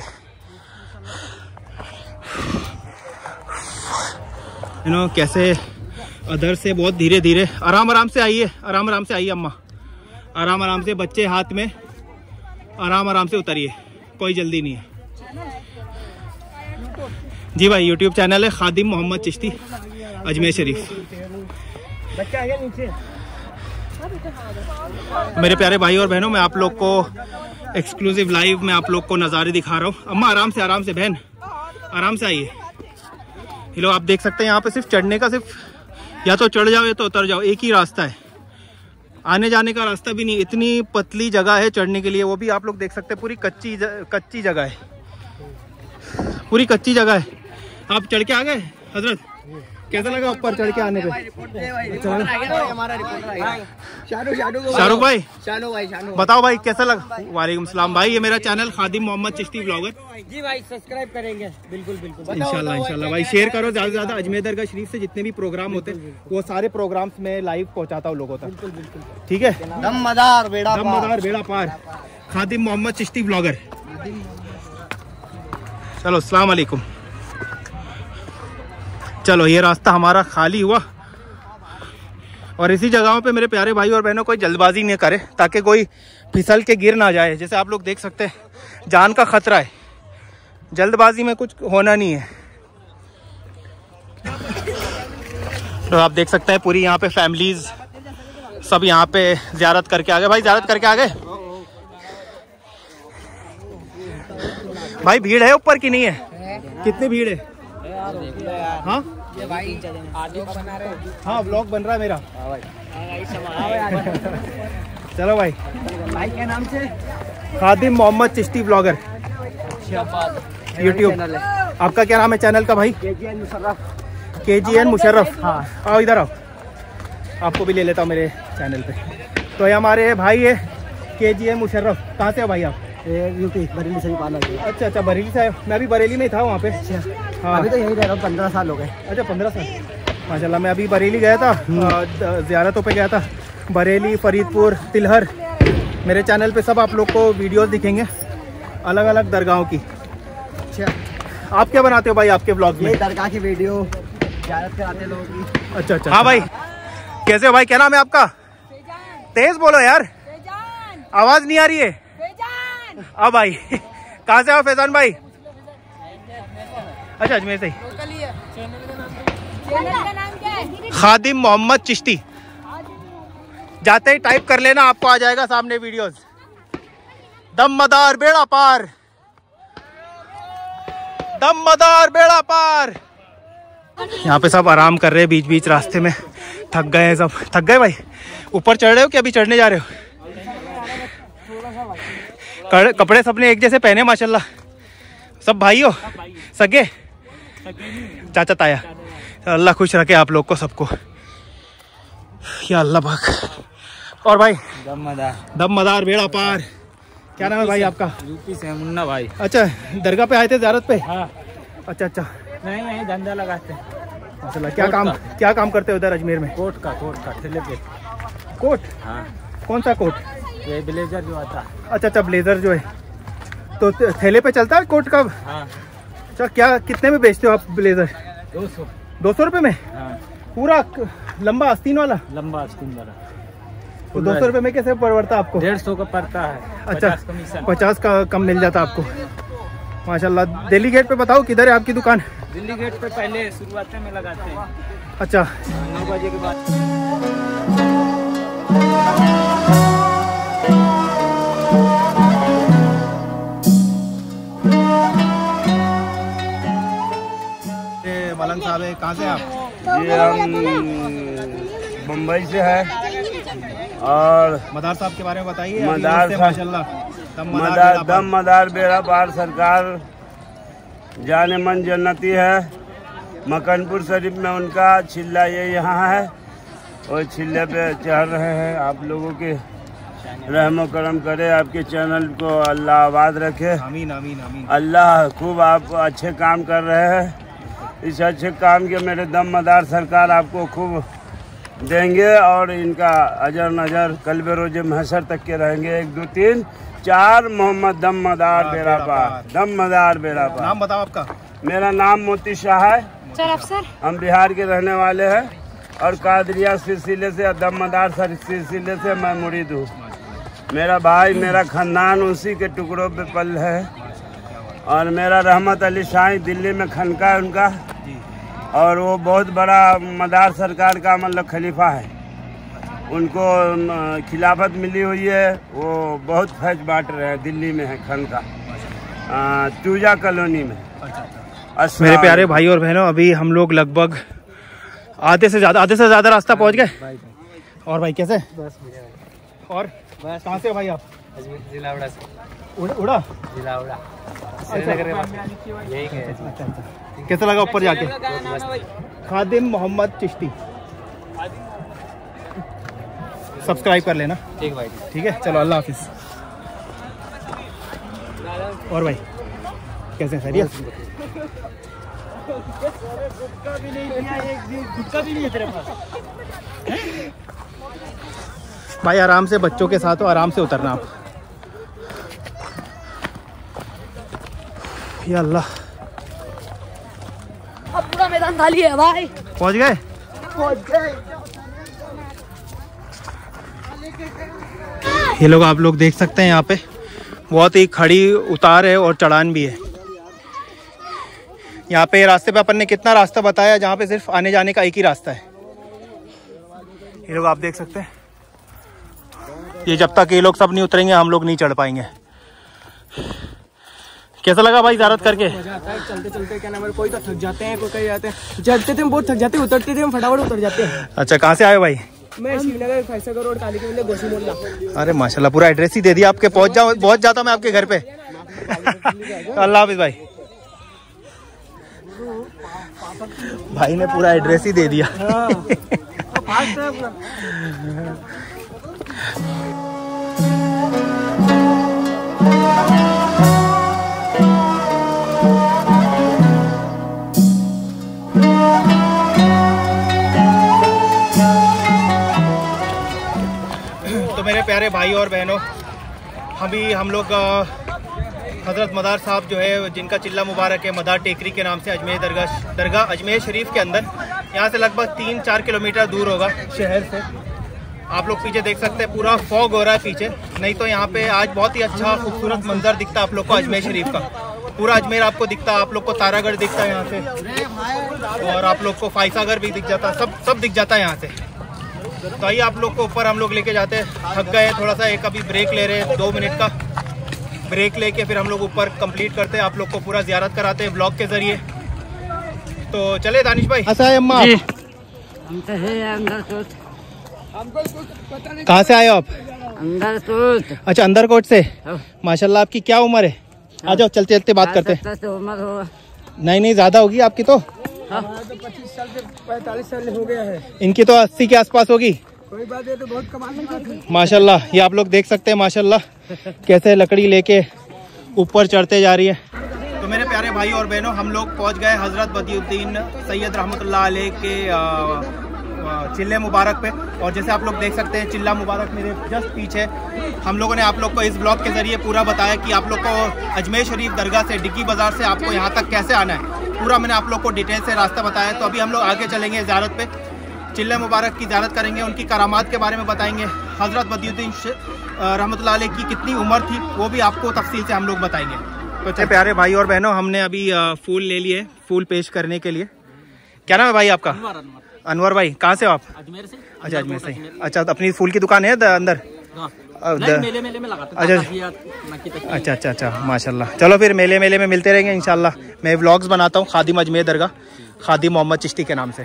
कैसे अदर से बहुत धीरे धीरे, आराम से आइए, आराम से आइए अम्मा, आराम से, बच्चे हाथ में, आराम से उतरिए, कोई जल्दी नहीं है जी भाई। यूट्यूब चैनल है खादिम मोहम्मद चिश्ती अजमेर शरीफ। मेरे प्यारे भाई और बहनों, मैं आप लोग को एक्सक्लूसिव लाइव में आप लोग को नज़ारे दिखा रहा हूँ। अम्मा आराम से बहन, आराम से आइए। ये लो आप देख सकते हैं यहाँ पे सिर्फ चढ़ने का, सिर्फ या तो चढ़ जाओ या तो उतर जाओ, एक ही रास्ता है, आने जाने का रास्ता भी नहीं। इतनी पतली जगह है चढ़ने के लिए, वो भी आप लोग देख सकते हैं पूरी कच्ची जगह है, पूरी कच्ची जगह है। आप चढ़ के आ गए हजरत, कैसा लगा ऊपर चढ़ के आने पे? शाहरुख भाई बताओ भाई कैसा लगा? वालेकुम सलाम भाई, ये मेरा चैनल खादिम मोहम्मद चिश्ती ब्लॉगर जी भाई, सब्सक्राइब करेंगे बिल्कुल। इंशाल्लाह भाई, शेयर करो ज़्यादा से ज़्यादा। अजमेर दरगाह शरीफ से जितने भी प्रोग्राम होते हैं वो सारे प्रोग्राम्स में लाइव पहुंचाता हूँ लोगों तक, ठीक है। दमदार बेड़ा पार, खादिम मोहम्मद चिश्ती ब्लॉगर। चलो अस्सलाम वालेकुम। चलो ये रास्ता हमारा खाली हुआ, और इसी जगहों पे मेरे प्यारे भाई और बहनों कोई जल्दबाजी नहीं करे, ताकि कोई फिसल के गिर ना जाए। जैसे आप लोग देख सकते हैं जान का खतरा है, जल्दबाजी में कुछ होना नहीं है। तो आप देख सकते हैं पूरी यहाँ पे फैमिलीज सब यहाँ पे ज़ियारत करके आ गए। भाई ज़ियारत करके आ गए भाई? भीड़ है ऊपर की नहीं है? कितनी भीड़ है? हाँ हाँ, ब्लॉग बन रहा है मेरा। चलो भाई क्या नाम से? Khadim Mohammad Chishti blogger YouTube. आपका क्या नाम है चैनल का भाई? KGN मुशर्रफ। हाँ आओ इधर आओ, आपको भी ले लेता हूँ मेरे चैनल पे। तो ये हमारे भाई है KGM मुशर्रफ। कहाँ से हो भाई आप? यूपी बरेली से ही पाला। अच्छा अच्छा, बरेली से आए। मैं भी बरेली में ही था वहाँ पे। हाँ, अभी तो यही रह रहा हूँ, 15 साल हो गए। अच्छा 15 साल, माशाल्लाह। मैं अभी बरेली गया था, ज़ियारतों पे गया था, बरेली, फरीदपुर, तिलहर। मेरे चैनल पे सब आप लोग को वीडियोस दिखेंगे अलग अलग दरगाहों की। अच्छा, आप क्या बनाते हो भाई आपके ब्लॉग में? दरगाह की वीडियो ज़ियारत कराते लोगों की। अच्छा अच्छा। हाँ भाई, कैसे हो भाई? क्या नाम है आपका? तेज बोलो यार, आवाज नहीं आ रही है। अब भाई कहाँ से आओ फैजान भाई? अच्छा, अजमेर से ही। खादिम मोहम्मद चिश्ती, जाते ही टाइप कर लेना, आपको आ जाएगा सामने वीडियोस। दमदार बेड़ा पार, दमदार बेड़ा पार। यहाँ पे सब आराम कर रहे हैं बीच बीच रास्ते में। थक गए हैं सब। थक गए भाई? ऊपर चढ़ रहे हो कि अभी चढ़ने जा रहे हो? कपड़े सबने एक जैसे पहने माशाल्लाह। सब भाई हो? सगे? चाचा ताया? अल्लाह खुश रखे आप लोग को, सबको या अल्लाह पाक। और भाई दमदार बेड़ा पार। क्या नाम है भाई आपका? यूपी से मुन्ना भाई। अच्छा, दरगाह पे आए थे ज़ियारत पे? हाँ। अच्छा अच्छा। नहीं नहीं, धंधा लगाते हैं माशाल्लाह। क्या काम करते हो उधर अजमेर में? कोट का ठेले पे। कोट? हाँ। कौन सा कोट? ये ब्लेजर जो आता। अच्छा अच्छा, ब्लेजर जो है, तो ठेले पे चलता है कोट का? हाँ। अच्छा, क्या कितने में बेचते हो आप ब्लेजर? 200 रुपये में? हाँ। पूरा लंबा आस्तीन वाला? लंबा आस्तीन वाला। तो 200 रुपये में कैसे पड़ता आपको? 150 का पड़ता है। अच्छा, 50 का कम मिल जाता आपको। माशाल्लाह। दिल्ली गेट पे बताओ किधर है आपकी दुकान? दिल्ली गेट पे पहले शुरुआत में लगाते हैं। अच्छा, 9 बजे के बाद। मलंग साहब है, कहाँ से आप? ये हम मुंबई से है। और मदार साहब के बारे में बताइए। मदार माशाल्लाह दमदार बेड़ा पार सरकार जाने मन जन्नती है। मकनपुर शरीफ में उनका चिल्ला ये यहाँ है, और चिल्ले पे चढ़ रहे हैं। आप लोगों के रहमो करम करे, आपके चैनल को अल्लाह आबाद रखे। आमीन आमीन आमीन। अल्लाह खूब आप अच्छे काम कर रहे हैं। इस अच्छे काम के मेरे दमदार सरकार आपको खूब देंगे, और इनका अजर नजर कल्बे रोजे महशर तक के रहेंगे। 1 2 3 4 मोहम्मद दमदार बेड़ा पार, दमदार बेड़ा पार। नाम बताओ आपका? मेरा नाम मोती शाह है। अफसर हम बिहार के रहने वाले हैं, और कादरिया सिलसिले से, दमदार सिलसिले से मैं मुरीद हूँ। मेरा भाई, मेरा खानदान उसी के टुकड़ों पे पल है। और मेरा रहमत अली शाही दिल्ली में खनका है उनका, और वो बहुत बड़ा मदार सरकार का मतलब खलीफा है। उनको खिलाफत मिली हुई है, वो बहुत फैज बांट रहे हैं। दिल्ली में है खनका, चूजा कॉलोनी में। मेरे प्यारे भाई और बहनों, अभी हम लोग लगभग आधे से ज़्यादा रास्ता पहुंच गए। और भाई कैसे? और कहाँ से हो भाई आप? जिला उड़ा से। उड़ा? जिला उड़ा। कैसा लगा ऊपर जाके? खादिम मोहम्मद चिश्ती। सब्सक्राइब कर लेना। ठीक भाई। ठीक है, चलो अल्लाह हाफिज। और भाई कैसे? खैरियत? भाई आराम से, बच्चों के साथ हो, आराम से उतरना आप। या अल्लाह, अब पूरा मैदान खाली है भाई। पहुंच गए? ये लोग आप लोग देख सकते हैं, यहाँ पे बहुत ही खड़ी उतार है और चढ़ान भी है। यहाँ पे रास्ते पे अपन ने कितना रास्ता बताया, जहाँ पे सिर्फ आने जाने का एक ही रास्ता है। ये लोग आप देख सकते हैं, ये जब तक ये लोग सब नहीं उतरेंगे हम लोग नहीं चढ़ पाएंगे। कैसा लगा भाई ज़ियारत करके? मजा आता है। चलते चलते क्या नाम है, कोई तो थक जाते हैं, कोई कहीं जाते हैं। चढ़ते थे हम बहुत थक जाते हैं, उतरते थे हम फटाफट उतर जाते हैं। अच्छा, कहाँ से आए भाई? मैं श्रीनगर फैसलगढ़ रोड काली के मिले गोशी मोहल्ला। अरे माशाल्लाह, पूरा एड्रेस ही दे दिया आपके। पहुंच जाता मैं आपके घर पे। अल्लाह हाफिज भाई। भाई ने पूरा एड्रेस ही दे दिया। तो मेरे प्यारे भाई और बहनों, हम लोग हज़रत मदार साहब जो है, जिनका चिल्ला मुबारक है मदार टेकरी के नाम से, अजमेर दरगाह अजमेर शरीफ के अंदर, यहाँ से लगभग 3-4 किलोमीटर दूर होगा शहर से। आप लोग पीछे देख सकते हैं, पूरा फॉग हो रहा है पीछे, नहीं तो यहाँ पे आज बहुत ही अच्छा खूबसूरत मंजर दिखता है आप लोग को अजमेर शरीफ का। पूरा अजमेर आपको दिखता है, आप लोग को तारागढ़ दिखता है यहाँ से, और आप लोग को फायसागर भी दिख जाता है, सब दिख जाता है यहाँ से। तो आइए आप लोग को ऊपर हम लोग लेके जाते हैं। थक गए थोड़ा सा, एक अभी ब्रेक ले रहे हैं, 2 मिनट का ब्रेक लेके फिर हम लोग ऊपर कंप्लीट करते हैं, आप लोग को पूरा ज़ियारत कराते हैं ब्लॉग के ज़रिए। तो चले दानिश भाई। ऐसा है अम्मा, कहाँ से आए हो आप? अंदरकोट। अच्छा, अंदरकोट से। माशाल्लाह, आपकी क्या उम्र है? आ जाओ, चलते चलते बात करते हैं। नहीं ज़्यादा होगी आपकी तो। 25 साल से 45 साल हो गया है। इनकी तो 80 के आसपास होगी। कोई बात है, तो बहुत कमाल है माशाल्लाह। ये आप लोग देख सकते हैं माशाल्लाह कैसे लकड़ी लेके ऊपर चढ़ते जा रही है। तो मेरे प्यारे भाई और बहनों, हम लोग पहुंच गए हज़रत बदियुद्दीन सैयद रहमतुल्लाह अलैह के चिल्ले मुबारक पे। और जैसे आप लोग देख सकते हैं, चिल्ला मुबारक मेरे जस्ट पीछे। हम लोगों ने आप लोग को इस ब्लॉग के ज़रिए पूरा बताया कि आप लोग को अजमेर शरीफ दरगाह से, डिग्गी बाज़ार से आपको यहाँ तक कैसे आना है, पूरा मैंने आप लोग को डिटेल से रास्ता बताया। तो अभी हम लोग आगे चलेंगे ज़ियारत पे, चिल्ला मुबारक की ज़ियारत करेंगे, उनकी करामात के बारे में बताएंगे, हज़रत बदियुद्दीन रहमतुल्लाह अलैह की कितनी उम्र थी वो भी आपको तफसील से हम लोग बताएंगे। तो प्यारे भाई और बहनों, हमने अभी फूल ले लिए, फूल पेश करने के लिए। क्या नाम है भाई आपका? अनवर भाई। कहाँ से हो आप? अजमेर से। अच्छा, अजमेर से। अच्छा, तो अपनी फूल की दुकान है अंदर? मेले में लगाते हैं। अच्छा, माशाल्लाह। चलो फिर मेले में मिलते रहेंगे इंशाल्लाह। मैं व्लॉग्स बनाता हूँ खादिम अजमेर दरगाह, खादिम मोहम्मद चिश्ती के नाम से।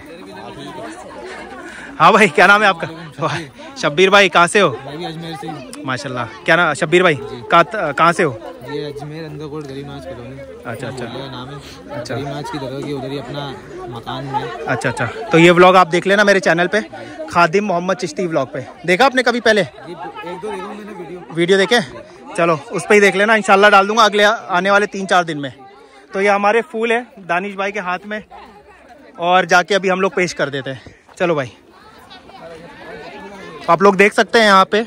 हाँ भाई, क्या नाम है आपका? शब्बीर भाई। कहाँ से हो? अजमेर से। माशाल्लाह। क्या नाम शब्बीर भाई? कहाँ से हो? ये अजमेर अंदरकोट गरीबनाज कॉलोनी। अच्छा, नाम है। अच्छा, गरीबनाज की जगह की उधर ही अपना मकान में। अच्छा। तो ये व्लॉग आप देख लेना मेरे चैनल पे, खादिम मोहम्मद चिश्ती व्लॉग पे। देखा आपने कभी पहले? 1-2 देखा मैंने वीडियो देखे? चलो उस पर ही देख लेना, इंशाल्लाह डाल दूंगा अगले आने वाले 3-4 दिन में। तो ये हमारे फूल है दानिश भाई के हाथ में, और जाके अभी हम लोग पेश कर देते हैं। चलो भाई, आप लोग देख सकते हैं यहाँ पे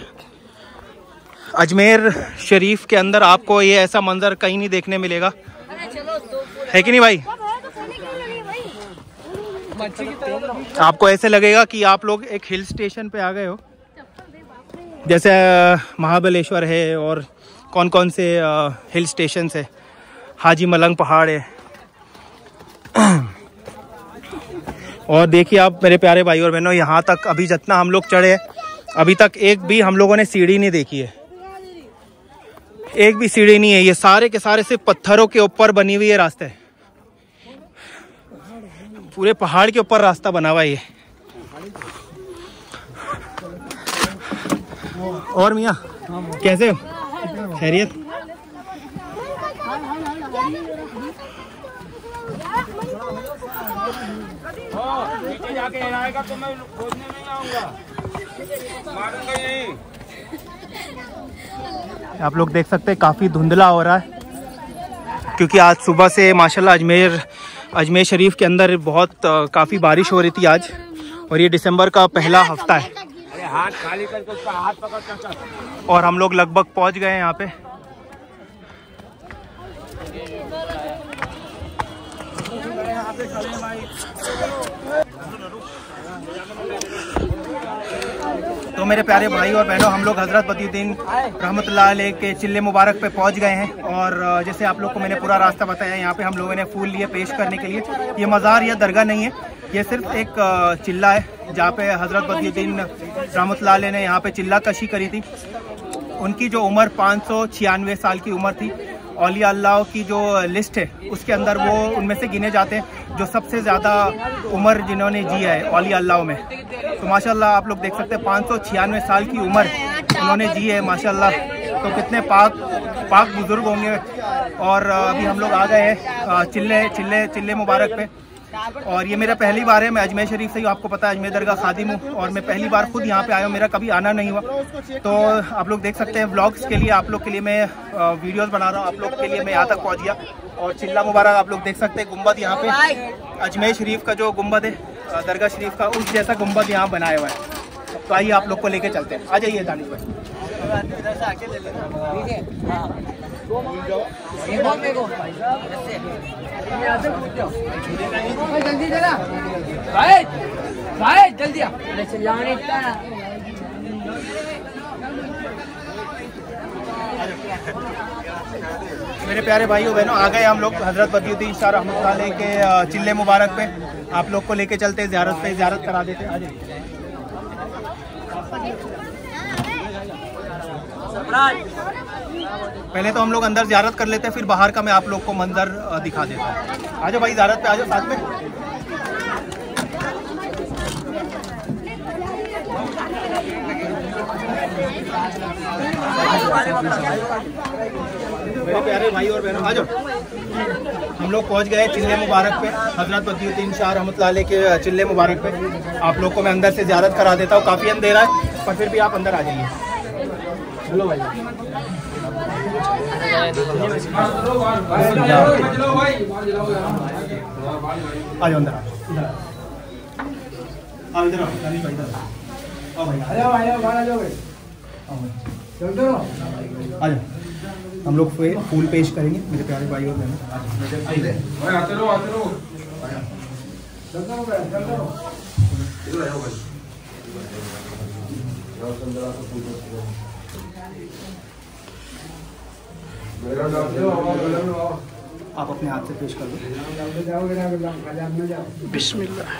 अजमेर शरीफ के अंदर आपको ये ऐसा मंजर कहीं नहीं देखने मिलेगा, है कि नहीं भाई? आपको ऐसे लगेगा कि आप लोग एक हिल स्टेशन पे आ गए हो, जैसे महाबलेश्वर है और कौन से हिल स्टेशन है, हाजी मलंग पहाड़ है। और देखिए आप मेरे प्यारे भाई और बहनों, यहाँ तक अभी जितना हम लोग चढ़े, अभी तक एक भी हम लोगों ने सीढ़ी नहीं देखी है, एक भी सीढ़ी नहीं है। ये सारे के सारे सिर्फ पत्थरों के ऊपर बनी हुई है रास्ते, पूरे पहाड़ के ऊपर रास्ता बना हुआ है ये। और मियाँ कैसे हो? खैरियत? जाके आएगा तो मैं खोजने नहीं आऊंगा, मारूंगा यहीं। आप लोग देख सकते हैं काफ़ी धुंधला हो रहा है, क्योंकि आज सुबह से माशाल्लाह अजमेर शरीफ के अंदर बहुत काफ़ी बारिश हो रही थी आज, और ये दिसंबर का पहला हफ्ता है। अरे हाथ खाली करके उसका हाथ पकड़। और हम लोग लगभग पहुंच गए हैं यहाँ पे। तो मेरे प्यारे भाई और बहनों, हम लोग हज़रत बदियुद्दीन रहमतुल्लाह अलैह के चिल्ले मुबारक पे पहुंच गए हैं। और जैसे आप लोग को मैंने पूरा रास्ता बताया, यहाँ पे हम लोगों ने फूल लिए पेश करने के लिए। ये मज़ार या दरगाह नहीं है, ये सिर्फ एक चिल्ला है जहाँ पे हज़रत बदियुद्दीन रहमतुल्लाह अलैह ने यहाँ पे चिल्ला कशी करी थी। उनकी जो उम्र 596 साल की उम्र थी। औलिया अल्लाह की जो लिस्ट है उसके अंदर वो उनमें से गिने जाते हैं जो सबसे ज़्यादा उम्र जिन्होंने जी है औलिया अल्लाह में। तो माशाल्लाह आप लोग देख सकते हैं 596 साल की उम्र उन्होंने जी है माशाल्लाह। तो कितने पाक बुजुर्ग होंगे। और अभी हम लोग आ गए हैं चिल्ले मुबारक पे। और ये मेरा पहली बार है। मैं अजमेर शरीफ से ही, आपको पता है अजमेर दरगाह खादिम हूँ और मैं पहली बार खुद यहाँ पे आया हूँ, मेरा कभी आना नहीं हुआ। तो आप लोग देख सकते हैं व्लॉग्स के लिए, आप लोग के लिए मैं वीडियोस बना रहा हूँ, आप लोग के लिए मैं यहाँ तक पहुँच गया। और चिल्ला मुबारक आप लोग देख सकते हैं, गुम्बद यहाँ पे अजमेर शरीफ का जो गुम्बद है दरगाह शरीफ का, उस जैसा गुम्बद यहाँ बनाया हुआ है। तो आइए आप लोग को लेके चलते हैं, आ जाइए दानिश भाई। जल्दी चला भाई, भाई जल्दी आ। मेरे प्यारे भाइयों बहनों, आ गए हम लोग हजरत बदियुद्दीन शाह रहमतुल्लाह के चिल्ले मुबारक पे। आप लोग को लेके चलते ज़ियारत पे, ज़ियारत करा देते। आ जाइए। पहले तो हम लोग अंदर ज़ियारत कर लेते हैं, फिर बाहर का मैं आप लोग को मंजर दिखा देता हूँ। आ जाओ भाई, ज़ियारत पे आ जाओ साथ में। मेरे प्यारे भाई और बहनों, आ जाओ। हम लोग पहुंच गए चिल्ले मुबारक पे, हजरत बदियुद्दीन शाह रहमतुल्लाह अलैह के चिल्ले मुबारक पे। आप लोग को मैं अंदर से ज़ियारत करा देता हूँ। काफ़ी अंधेरा है पर फिर भी आप अंदर आ जाइए। चलो भाई, आ जाओ अंदर, आओ इधर आओ भाई, आ जाओ। हम लोग फूल पेश करेंगे मेरे प्यारे भाई और बहनों। आप अपने हाथ से पेश कर दो। बिस्मिल्लाह।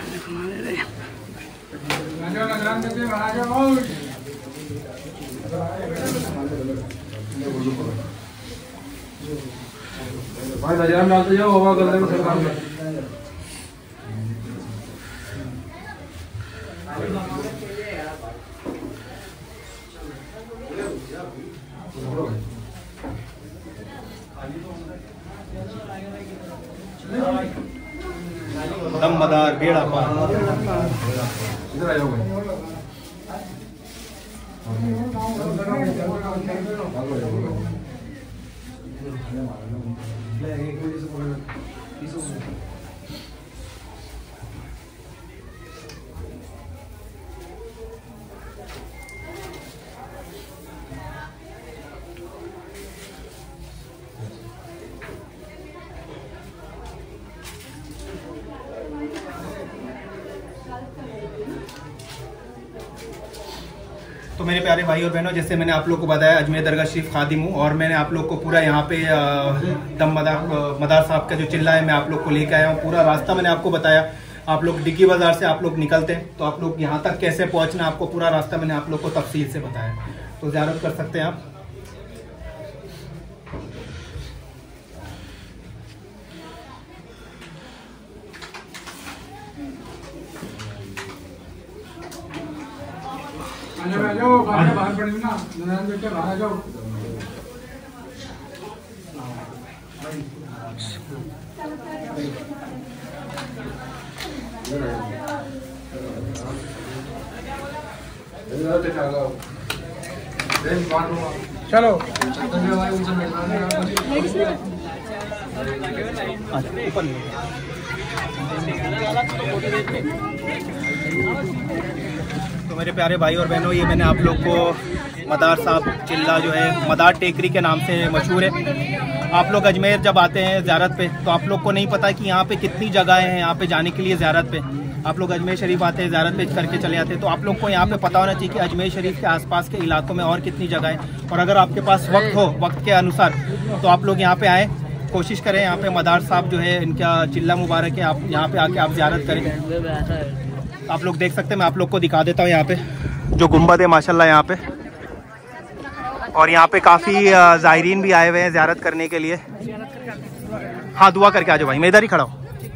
भाई नजर डालते जाओ, हवा कर देंगे सरकार में। दमदार बेड़ा पार। इधर आ जाओ भाई। तो मेरे प्यारे भाई और बहनों, जैसे मैंने आप लोग को बताया अजमेर दरगाह शरीफ खादिम हूँ और मैंने आप लोग को पूरा यहाँ पे दम मदार साहब का जो चिल्ला है मैं आप लोग को लेकर आया हूँ। पूरा रास्ता मैंने आपको बताया। आप लोग डिग्गी बाजार से आप लोग निकलते हैं तो आप लोग यहाँ तक कैसे पहुँचना, आपको पूरा रास्ता मैंने आप लोग को तफसील से बताया। तो ज़ियारत कर सकते हैं आप। बाहर पड़ी ना, बाहर जाओ। चलो तो मेरे प्यारे भाई और बहनों, ये मैंने आप लोग को मदार साहब चिल्ला जो है मदार टेकरी के नाम से मशहूर है। आप लोग अजमेर जब आते हैं ज़ियारत पे तो आप लोग को नहीं पता कि यहाँ पे कितनी जगहें हैं यहाँ पे जाने के लिए ज़ियारत पे। आप लोग अजमेर शरीफ आते हैं, ज़ियारत पे करके चले आते हैं, तो आप लोग को यहाँ पे पता होना चाहिए कि अजमेर शरीफ के आसपास के इलाकों में और कितनी जगह है। और अगर आपके पास वक्त हो, वक्त के अनुसार, तो आप लोग यहाँ पे आएँ, कोशिश करें। यहाँ पे मदार साहब जो है इनका चिल्ला मुबारक है, आप यहाँ पे आके आप ज़ियारत करें। आप लोग देख सकते हैं, मैं आप लोग को दिखा देता हूँ यहाँ पे जो गुम्बद है माशाल्लाह यहाँ पे। और यहाँ पे काफ़ी ज़ायरीन भी आए हुए हैं ज़ियारत करने के लिए। हाँ, दुआ करके आ जाओ भाई, मैं इधर ही खड़ा हूँ।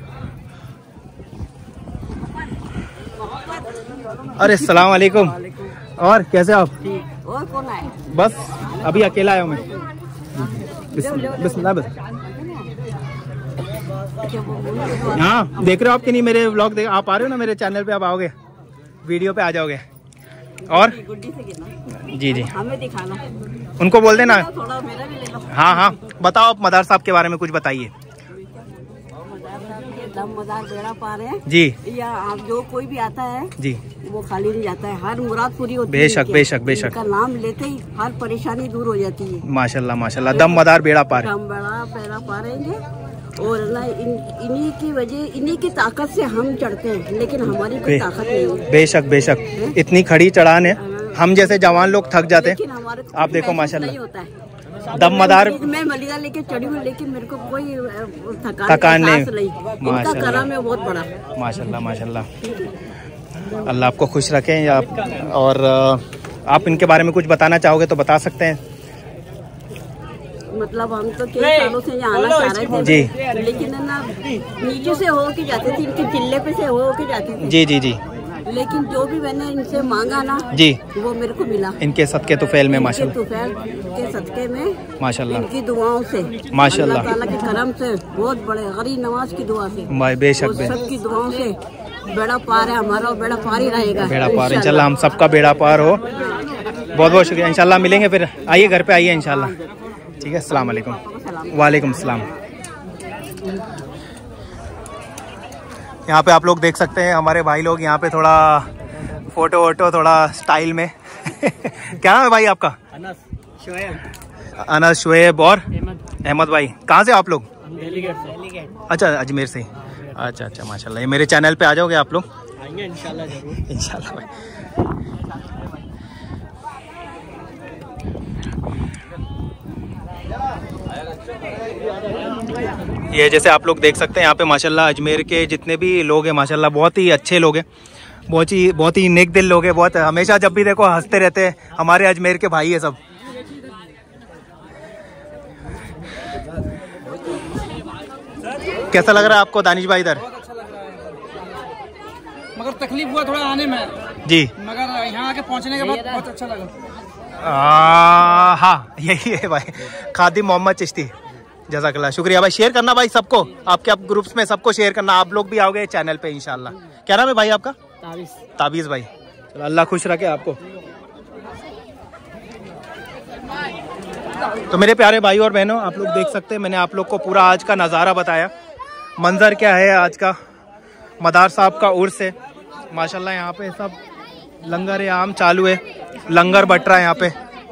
अरे अस्सलाम वालेकुम। और कैसे आप? और कौन आए? बस अभी अकेला आया हूँ मैं। बिस्मिल्लाह बस। हाँ देख रहे हो आप कि नहीं मेरे व्लॉग देख, आप आ रहे हो ना मेरे चैनल पे, आप आओगे वीडियो पे आ जाओगे। और जी जी हमें दिखाना, उनको बोल देना। थोड़ा मेरा भी ले लो। हाँ हाँ बताओ आप मदार साहब के बारे में कुछ बताइए। दम मदार बेड़ा पार है जी, या आप जो कोई भी आता है जी वो खाली नहीं जाता है, हर मुराद पूरी होती है। बेशक बेशक बेशक, का नाम लेते ही हर परेशानी दूर हो जाती है। माशाल्लाह माशाल्लाह, दम मदार बेड़ा पार। दम बड़ा बेड़ा पारेंगे और ना इन्हीं की वजह, इन्हीं की ताकत से हम चढ़ते हैं, लेकिन हमारी कोई ताकत नहीं है। बेशक बेशक, इतनी खड़ी चढ़ान है, हम जैसे जवान लोग थक जाते हैं। आप देखो माशाल्लाह दम मदार मैं मलिदा लेके चढ़ी हूँ, लेकिन मेरे को कोई थकान नहीं। इनका करम है बहुत बड़ा। माशाल्लाह माशाल्लाह, अल्लाह आपको खुश रखें। आप और आप इनके बारे में कुछ बताना चाहोगे तो बता सकते हैं। मतलब हम तो कई सालों से यहाँ आना चाह रहे थे जी, लेकिन ना नीचे से हो के जाते थे, इनके चिल्ले पे से हो के जाते थे। जी जी जी, लेकिन जो भी मैंने इनसे मांगा ना जी वो मेरे को मिला, इनके सदके तुफैल में माशाल्लाह, तुफैल के सदके में माशाल्लाह, इनकी दुआओं से माशाल्लाह, अल्लाह ताला के करम से, बहुत बड़े गरीब नवाज की दुआ से, बेशक और सबकी दुआओं से बेड़ा पार है हमारा, और बेड़ा पार ही रहेगा। बेड़ा पार इंशाल्लाह, हम सबका बेड़ा पार हो। बहुत बहुत शुक्रिया, इंशाल्लाह मिलेंगे फिर, आइए घर पे आइए इंशाल्लाह। ठीक है, अस्सलाम वालेकुम। वालेकुम सलाम। यहाँ पे आप लोग देख सकते हैं हमारे भाई लोग यहाँ पे थोड़ा फोटो वोटो थोड़ा स्टाइल में क्या नाम है भाई आपका? अनस, शुएब और अहमद भाई। कहाँ से आप लोग? अच्छा अजमेर से। अच्छा अच्छा माशाल्लाह, ये मेरे चैनल पे आ जाओगे आप लोग? आएंगे इंशाल्लाह जरूर। इंशाल्लाह भाई। ये जैसे आप लोग देख सकते हैं यहाँ पे माशाल्लाह अजमेर के जितने भी लोग हैं माशाल्लाह बहुत ही अच्छे लोग हैं, बहुत ही नेक दिल लोग हैं, बहुत हमेशा जब भी देखो हंसते रहते हैं। हमारे अजमेर के भाई है सब। कैसा लग रहा है आपको दानिश भाई इधर? मगर तकलीफ हुआ थोड़ा आने में जी, मगर यहाँ आके पहुँचने के बाद बहुत अच्छा लगा। हाँ यही है भाई, खादिम मोहम्मद चिश्ती, जज़ाकल्लाह। शुक्रिया भाई, शेयर करना भाई सबको, आपके आप ग्रुप्स में सबको शेयर करना। आप लोग भी आओगे चैनल पे इंशाल्लाह। क्या नाम है भाई आपका? ताबीज़ भाई। चलो अल्लाह खुश रखे आपको। तो मेरे प्यारे भाई और बहनों, आप लोग देख सकते हैं मैंने आप लोग को पूरा आज का नज़ारा बताया, मंजर क्या है आज का। मदार साहब का उर्स है माशाल्लाह, यहाँ पे सब लंगर आम चालू है, लंगर बट रहा है यहाँ पे।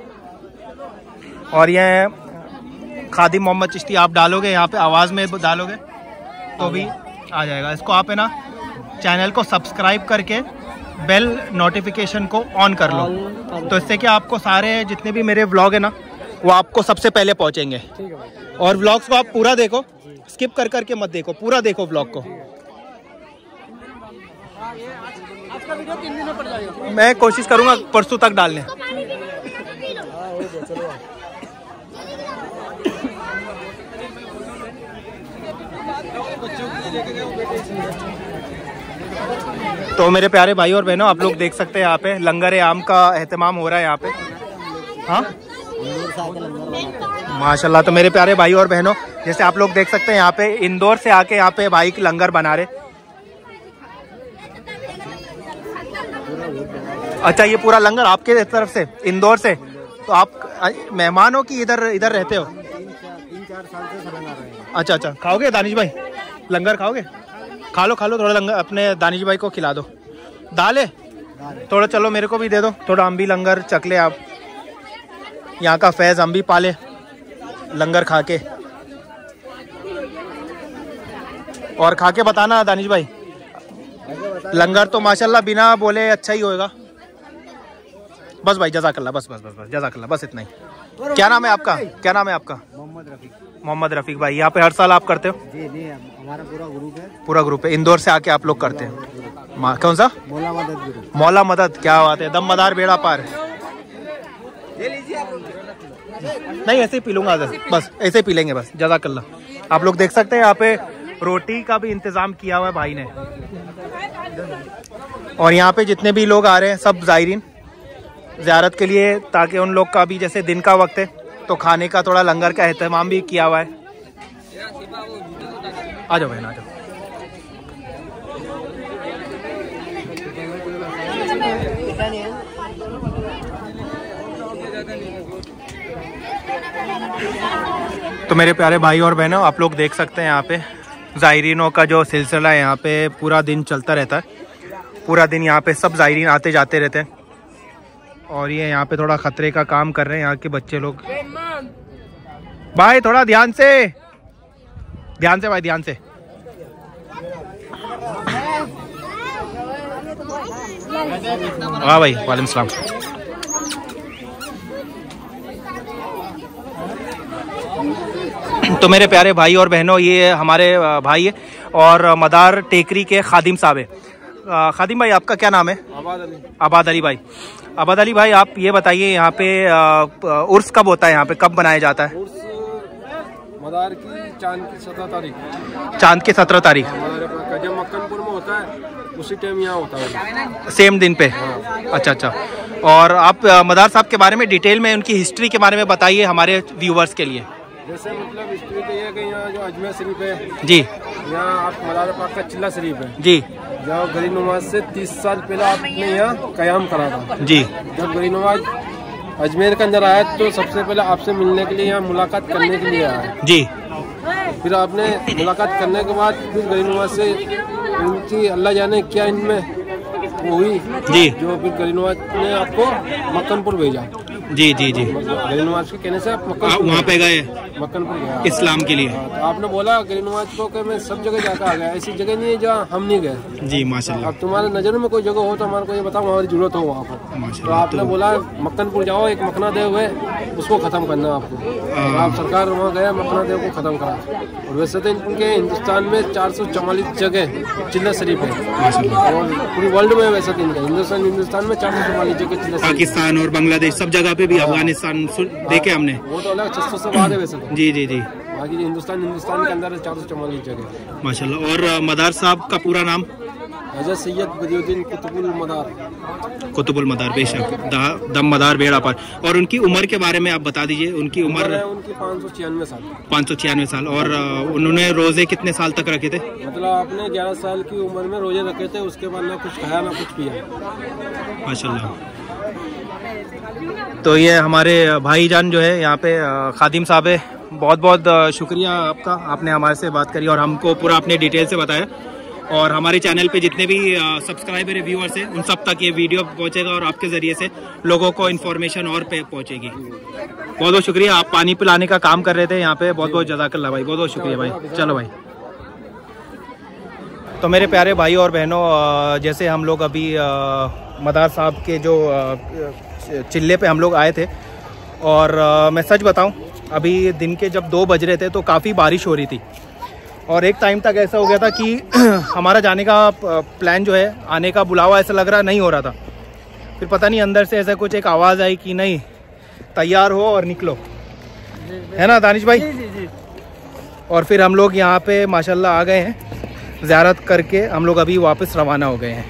और ये खादिम मोहम्मद चिश्ती आप डालोगे यहाँ पे, आवाज़ में डालोगे तो भी आ जाएगा। इसको आप है ना चैनल को सब्सक्राइब करके बेल नोटिफिकेशन को ऑन कर लो, तो इससे क्या आपको सारे जितने भी मेरे व्लॉग है ना वो आपको सबसे पहले पहुँचेंगे। और व्लॉग्स को आप पूरा देखो, स्किप कर करके मत देखो, पूरा देखो व्लॉग को। आपका वीडियो 3 दिनों पर जाएगा, मैं कोशिश करूँगा परसों तक डालने। तो मेरे प्यारे भाई और बहनों, आप लोग देख सकते हैं यहाँ पे लंगर आम का एहतमाम हो रहा है यहाँ पे। हाँ माशाल्लाह। तो मेरे प्यारे भाई और बहनों, जैसे आप लोग देख सकते हैं यहाँ पे इंदौर से आके यहाँ पे भाई लंगर बना रहे। अच्छा, ये पूरा लंगर आपके तरफ से इंदौर से? तो आप मेहमान हो कि इधर रहते हो? 3-4 साल से लंगर आ रहे हैं। अच्छा अच्छा, खाओगे दानिश भाई? लंगर खाओगे? खा लो थोड़ा लंगर अपने दानिश भाई को खिला दो। दाल है थोड़ा, चलो मेरे को भी दे दो थोड़ा, हम भी लंगर चख ले। आप यहाँ का फैज़ हम भी पाले लंगर खा के। और खा के बताना दानिश भाई, लंगर तो माशाल्लाह बिना बोले अच्छा ही होएगा। बस भाई जज़ाकल्लाह, बस जज़ाकल्लाह, बस इतना ही। क्या नाम है आपका? क्या नाम है आपका? मोहम्मद रफीक भाई। यहाँ पे हर साल आप करते हो? जी नहीं, हमारा पूरा ग्रुप है। पूरा ग्रुप है, इंदौर से आके आप लोग करते हैं? कौन सा? मौला मदद ग्रुप। मौला मदद, क्या बात है, दम मदार बेड़ा पार। नहीं ऐसे ही पी लूंगा, बस ऐसे ही पी लेंगे बस, जज़ाकल्लाह। आप लोग देख सकते हैं यहाँ पे रोटी का भी इंतजाम किया हुआ है भाई ने। और यहाँ पे जितने भी लोग आ रहे हैं सब ज़ायरीन ज़ियारत के लिए, ताकि उन लोग का भी जैसे दिन का वक्त है तो खाने का थोड़ा लंगर का एहतमाम भी किया हुआ है। आ जाओ बहन, आ जाओ। तो मेरे प्यारे भाई और बहनों, आप लोग देख सकते हैं यहाँ पे ज़ायरीनों का जो सिलसिला है यहाँ पे पूरा दिन चलता रहता है। पूरा दिन यहाँ पे सब ज़ायरीन आते जाते रहते हैं। और ये यहाँ पे थोड़ा खतरे का काम कर रहे हैं यहाँ के बच्चे लोग। भाई थोड़ा ध्यान से भाई, ध्यान से। हाँ भाई, वालेकुम सलाम। तो मेरे प्यारे भाई और बहनों, ये हमारे भाई है और मदार टेकरी के खादिम साहब है। खादिम भाई, आपका क्या नाम है? आबाद अली भाई। आबाद अली भाई, आप ये बताइए यहाँ पे उर्स कब होता है, यहाँ पे कब मनाया जाता है? मदार की चांद की 17 तारीख। चांद की 17 तारीख जब मक्कनपुर में होता है उसी टाइम यहाँ होता है, सेम दिन पे। अच्छा अच्छा। और आप मदार साहब के बारे में डिटेल में उनकी हिस्ट्री के बारे में बताइए हमारे व्यूवर्स के लिए। जैसे मतलब हिस्ट्री तो ये है कि यहाँ जो अजमेर शरीफ है जी, यहाँ आप मदार पाक का चिल्ला शरीफ है जी, जब गरीब नवाज से 30 साल पहले आपने यहाँ कयाम करा था जी। जब गरीब नवाज अजमेर के अंदर आया तो सबसे पहले आपसे मिलने के लिए यहाँ मुलाकात करने के लिए आया जी। फिर आपने मुलाकात करने के बाद फिर गरीब नवाज से उनकी अल्लाह जाने क्या इनमें वो हुई जी, जो फिर गरीब नवाज ने आपको मक्कनपुर भेजा। जी जी जी। गरीब नवाज के कहने से आप वहाँ पे गए मक्कनपुर गया इस्लाम के लिए। तो आपने बोला गरीब नवाज को कि मैं सब जगह जाकर आ गया, ऐसी जगह नहीं है जहाँ हम नहीं गए। जी माशाल्लाह। अब तुम्हारे नज़र में कोई जगह हो तो हमारे को ये बताओ, हमारी जरूरत हो वहाँ पर। तो आपने बोला मक्कनपुर जाओ, एक मखना देव है उसको ख़त्म करना आपको। तो आप सरकार वहाँ गया, मखना देव को ख़त्म करा। और वैसे तो इनके हिंदुस्तान में 444 जगह चिल्ला शरीफ है और पूरी वर्ल्ड में वैसे तो इनका हिंदुस्तान में 444 जगह चिल्ला। पाकिस्तान और बांग्लादेश सब जगह पे भी, अफगानिस्तान देखे हमने, वो तो अलग 600 से बाहर है वैसे तो। जी जी जी। बाकी हिंदुस्तान के अंदर 444 जगह माशाल्लाह। और मदार साहब का पूरा नाम? हज़रत सैयद बदियुद्दीन कुतुबुल मदार। कुतुबुल मदार, बेशक दम मदार बेड़ा पर। और उनकी उम्र के बारे में आप बता दीजिए। उनकी उम्र है उनकी 596 साल। 596 साल। और उन्होंने रोजे कितने साल तक रखे थे? मतलब आपने 11 साल की उम्र में रोजे रखे थे, उसके बाद ना कुछ खाया ना कुछ पिया। माशाल्लाह। तो ये हमारे भाईजान जो है यहाँ पे खादिम साहब है, बहुत बहुत शुक्रिया आपका, आपने हमारे से बात करी और हमको पूरा अपने डिटेल से बताया। और हमारे चैनल पे जितने भी सब्सक्राइबर व्यूअर्स हैं उन सब तक ये वीडियो पहुंचेगा और आपके ज़रिए से लोगों को इन्फॉर्मेशन और पे पहुंचेगी। बहुत बहुत शुक्रिया। आप पानी पिलाने का काम कर रहे थे यहाँ पे, बहुत बहुत जज़ाकल्लाह भाई, बहुत बहुत शुक्रिया भाई। चलो भाई। तो मेरे प्यारे भाई और बहनों, जैसे हम लोग अभी मदार साहब के जो चिल्ले पे हम लोग आए थे और मैं सच बताऊं, अभी दिन के जब 2 बज रहे थे तो काफ़ी बारिश हो रही थी और एक टाइम तक ऐसा हो गया था कि हमारा जाने का प्लान जो है, आने का बुलावा ऐसा लग रहा नहीं हो रहा था। फिर पता नहीं अंदर से ऐसा कुछ एक आवाज़ आई कि नहीं, तैयार हो और निकलो, है ना दानिश भाई? जी, जी, जी। और फिर हम लोग यहाँ पे माशाल्लाह आ गए हैं, ज़ियारत करके हम लोग अभी वापस रवाना हो गए हैं।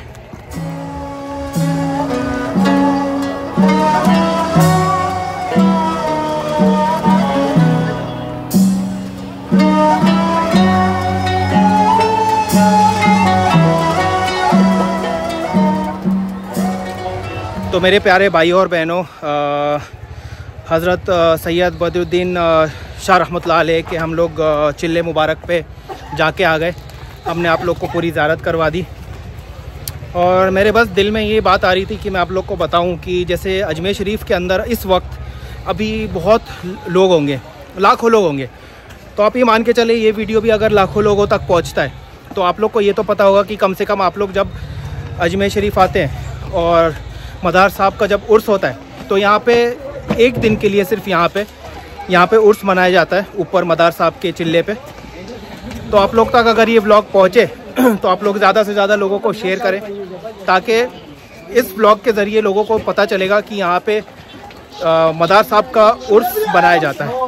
तो मेरे प्यारे भाई और बहनों, हज़रत सैयद बदियुद्दीन शाह रहमतुल्लाह अलैह के हम लोग चिल्ले मुबारक पे जाके आ गए। हमने आप लोग को पूरी ज़ियारत करवा दी और मेरे बस दिल में ये बात आ रही थी कि मैं आप लोग को बताऊं कि जैसे अजमेर शरीफ के अंदर इस वक्त अभी बहुत लोग होंगे, लाखों लोग होंगे। तो आप ये मान के चले, ये वीडियो भी अगर लाखों लोगों तक पहुंचता है तो आप लोग को ये तो पता होगा कि कम से कम आप लोग जब अजमेर शरीफ आते हैं और मदार साहब का जब उर्स होता है तो यहाँ पे एक दिन के लिए सिर्फ यहाँ पे उर्स मनाया जाता है ऊपर मदार साहब के चिल्ले पे। तो आप लोग तक अगर ये व्लॉग पहुँचे तो आप लोग ज़्यादा से ज़्यादा लोगों को शेयर करें ताकि इस व्लॉग के ज़रिए लोगों को पता चलेगा कि यहाँ पे मदार साहब का उर्स बनाया जाता है।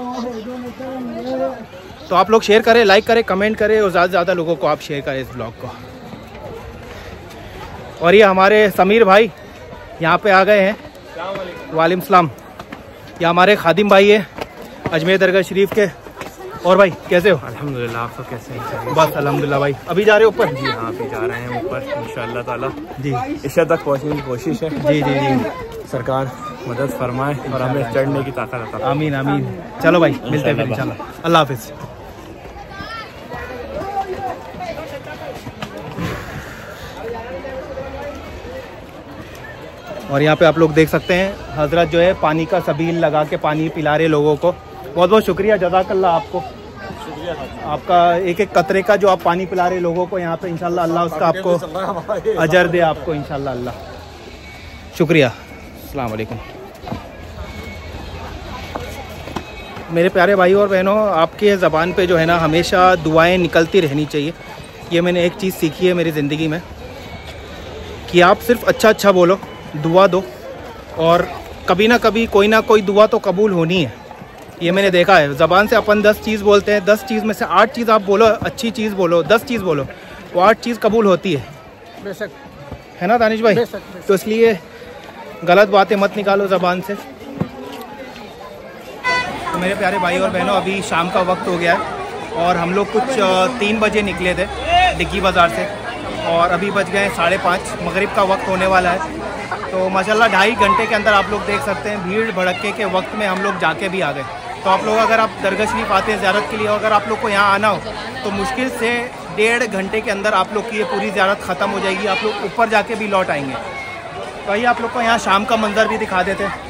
तो आप लोग शेयर करें, लाइक करें, कमेंट करें और ज़्यादा से ज़्यादा लोगों को आप शेयर करें इस ब्लॉग को। और ये हमारे समीर भाई यहाँ पे आ गए हैं, वालेकुम सलाम। ये हमारे खादिम भाई है अजमेर दरगाह शरीफ के, और भाई कैसे हो? अल्हम्दुलिल्लाह, आप सब कैसे हैं? बस अल्हम्दुलिल्लाह भाई। अभी जा रहे हो ऊपर? जी हाँ, अभी जा रहे हैं ऊपर इंशाअल्लाह ताला। जी, इशा तक पहुँचने की कोशिश है। जी जी जी, सरकार मदद फरमाए और हमें चढ़ने की ताकत अता। आमीन आमीन। चलो भाई, मिलते हैं फिर इंशाल्लाह। अल्लाह हाफिज़। और यहाँ पे आप लोग देख सकते हैं हजरत जो है पानी का सबील लगा के पानी पिला रहे लोगों को। बहुत बहुत शुक्रिया, जज़ाकल्लाह आपको। आपका एक एक कतरे का जो आप पानी पिला रहे लोगों को यहाँ पे, इंशाल्लाह अल्लाह उसका आपको अजर दे आपको, इंशाल्लाह अल्लाह। शुक्रिया। अस्सलाम वालेकुम। मेरे प्यारे भाई और बहनों, आपके ज़बान पे जो है ना हमेशा दुआएं निकलती रहनी चाहिए। ये मैंने एक चीज़ सीखी है मेरी ज़िंदगी में कि आप सिर्फ अच्छा अच्छा बोलो, दुआ दो, और कभी ना कभी कोई ना कोई दुआ तो कबूल होनी है। ये मैंने देखा है। ज़बान से अपन 10 चीज़ बोलते हैं, 10 चीज़ में से 8 चीज़ आप बोलो, अच्छी चीज़ बोलो, 10 चीज़ बोलो, वो 8 चीज़ कबूल होती है। बेशक, है ना दानिश भाई? तो इसलिए गलत बातें मत निकालो ज़बान से। तो मेरे प्यारे भाई और बहनों, अभी शाम का वक्त हो गया है और हम लोग कुछ 3 बजे निकले थे डिग्गी बाज़ार से, और अभी बज गए 5:30, मगरिब का वक्त होने वाला है। तो माशाल्लाह 2.5 घंटे के अंदर आप लोग देख सकते हैं भीड़ भड़के के वक्त में हम लोग जाके भी आ गए। तो आप लोग अगर आप दरगाह शरीफ आते हैं ज़ियारत के लिए, अगर आप लोग को यहाँ आना हो तो मुश्किल से 1.5 घंटे के अंदर आप लोग की ये पूरी ज़ियारत ख़त्म हो जाएगी। आप लोग ऊपर जाके भी लौट आएंगे। तो आइए आप लोग को यहाँ शाम का मंज़र भी दिखा देते हैं।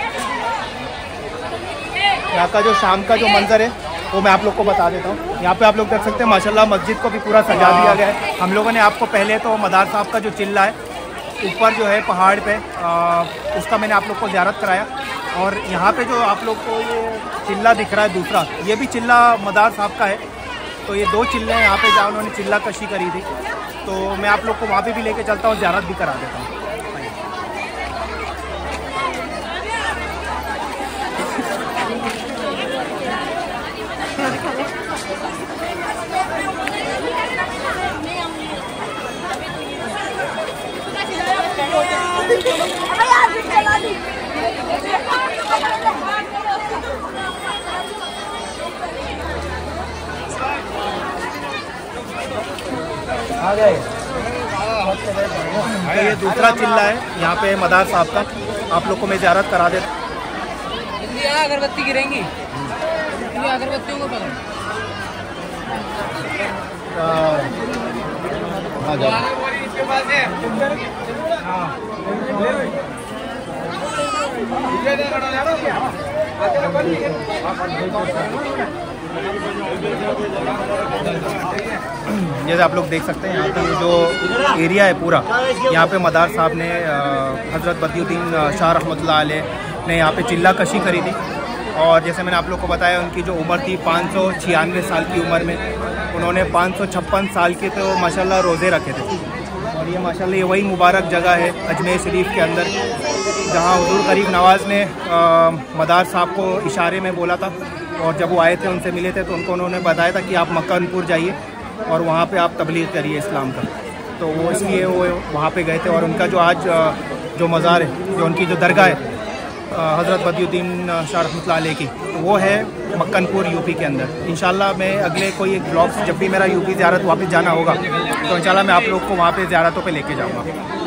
यहाँ का जो शाम का जो मंज़र है वो मैं आप लोग को बता देता हूँ। यहाँ पे आप लोग देख सकते हैं माशाल्लाह मस्जिद को भी पूरा सजा दिया गया है। हम लोगों ने आपको पहले तो मदार साहब का जो चिल्ला है ऊपर जो है पहाड़ पे, उसका मैंने आप लोग को ज़ियारत कराया। और यहाँ पे जो आप लोग को ये चिल्ला दिख रहा है दूसरा, ये भी चिल्ला मदार साहब का है। तो ये 2 चिल्ले हैं यहाँ पे जहाँ उन्होंने चिल्ला कशी करी थी। तो मैं आप लोग को वहाँ पे भी लेके चलता हूँ, ज़ियारत भी करा देता हूँ। आ गए। तो ये दूसरा चिल्ला है यहाँ पे मदार साहब का, आप लोग को मैं ज़ियारत करा देता। अगरबत्ती गिरेंगी, अगरबत्तियों को पकड़। जैसे आप लोग देख सकते हैं यहाँ का जो एरिया है पूरा, यहाँ पे मदार साहब ने हज़रत बदियुद्दीन शाह रहमतुल्लाह अलैह ने यहाँ पे चिल्ला कशी करी थी। और जैसे मैंने आप लोग को बताया उनकी जो उम्र थी 596 साल की उम्र में उन्होंने 556 साल के तो माशाल्लाह रोज़े रखे थे। और ये माशाल्लाह ये वही मुबारक जगह है अजमेर शरीफ के अंदर जहाँ हुज़ूर गरीब नवाज़ ने मदार साहब को इशारे में बोला था। और जब वो आए थे उनसे मिले थे तो उन्होंने बताया था कि आप मक्कानपुर जाइए और वहाँ पे आप तबलीग करिए इस्लाम का। तो वो इसलिए वो वहाँ पे गए थे। और उनका जो आज जो मज़ार है, जो उनकी जो दरगाह है हज़रत बदियुद्दीन शाह रहमतुल्लाह अलैह की, तो वो है मक्कानपुर यूपी के अंदर। इंशाल्लाह मैं अगले कोई एक ब्लॉग से जब भी मेरा यूपी ज़ियारत वापस जाना होगा तो इंशाल्लाह मैं आप लोग को वहाँ पे ज़ियारतों पे लेके जाऊँगा।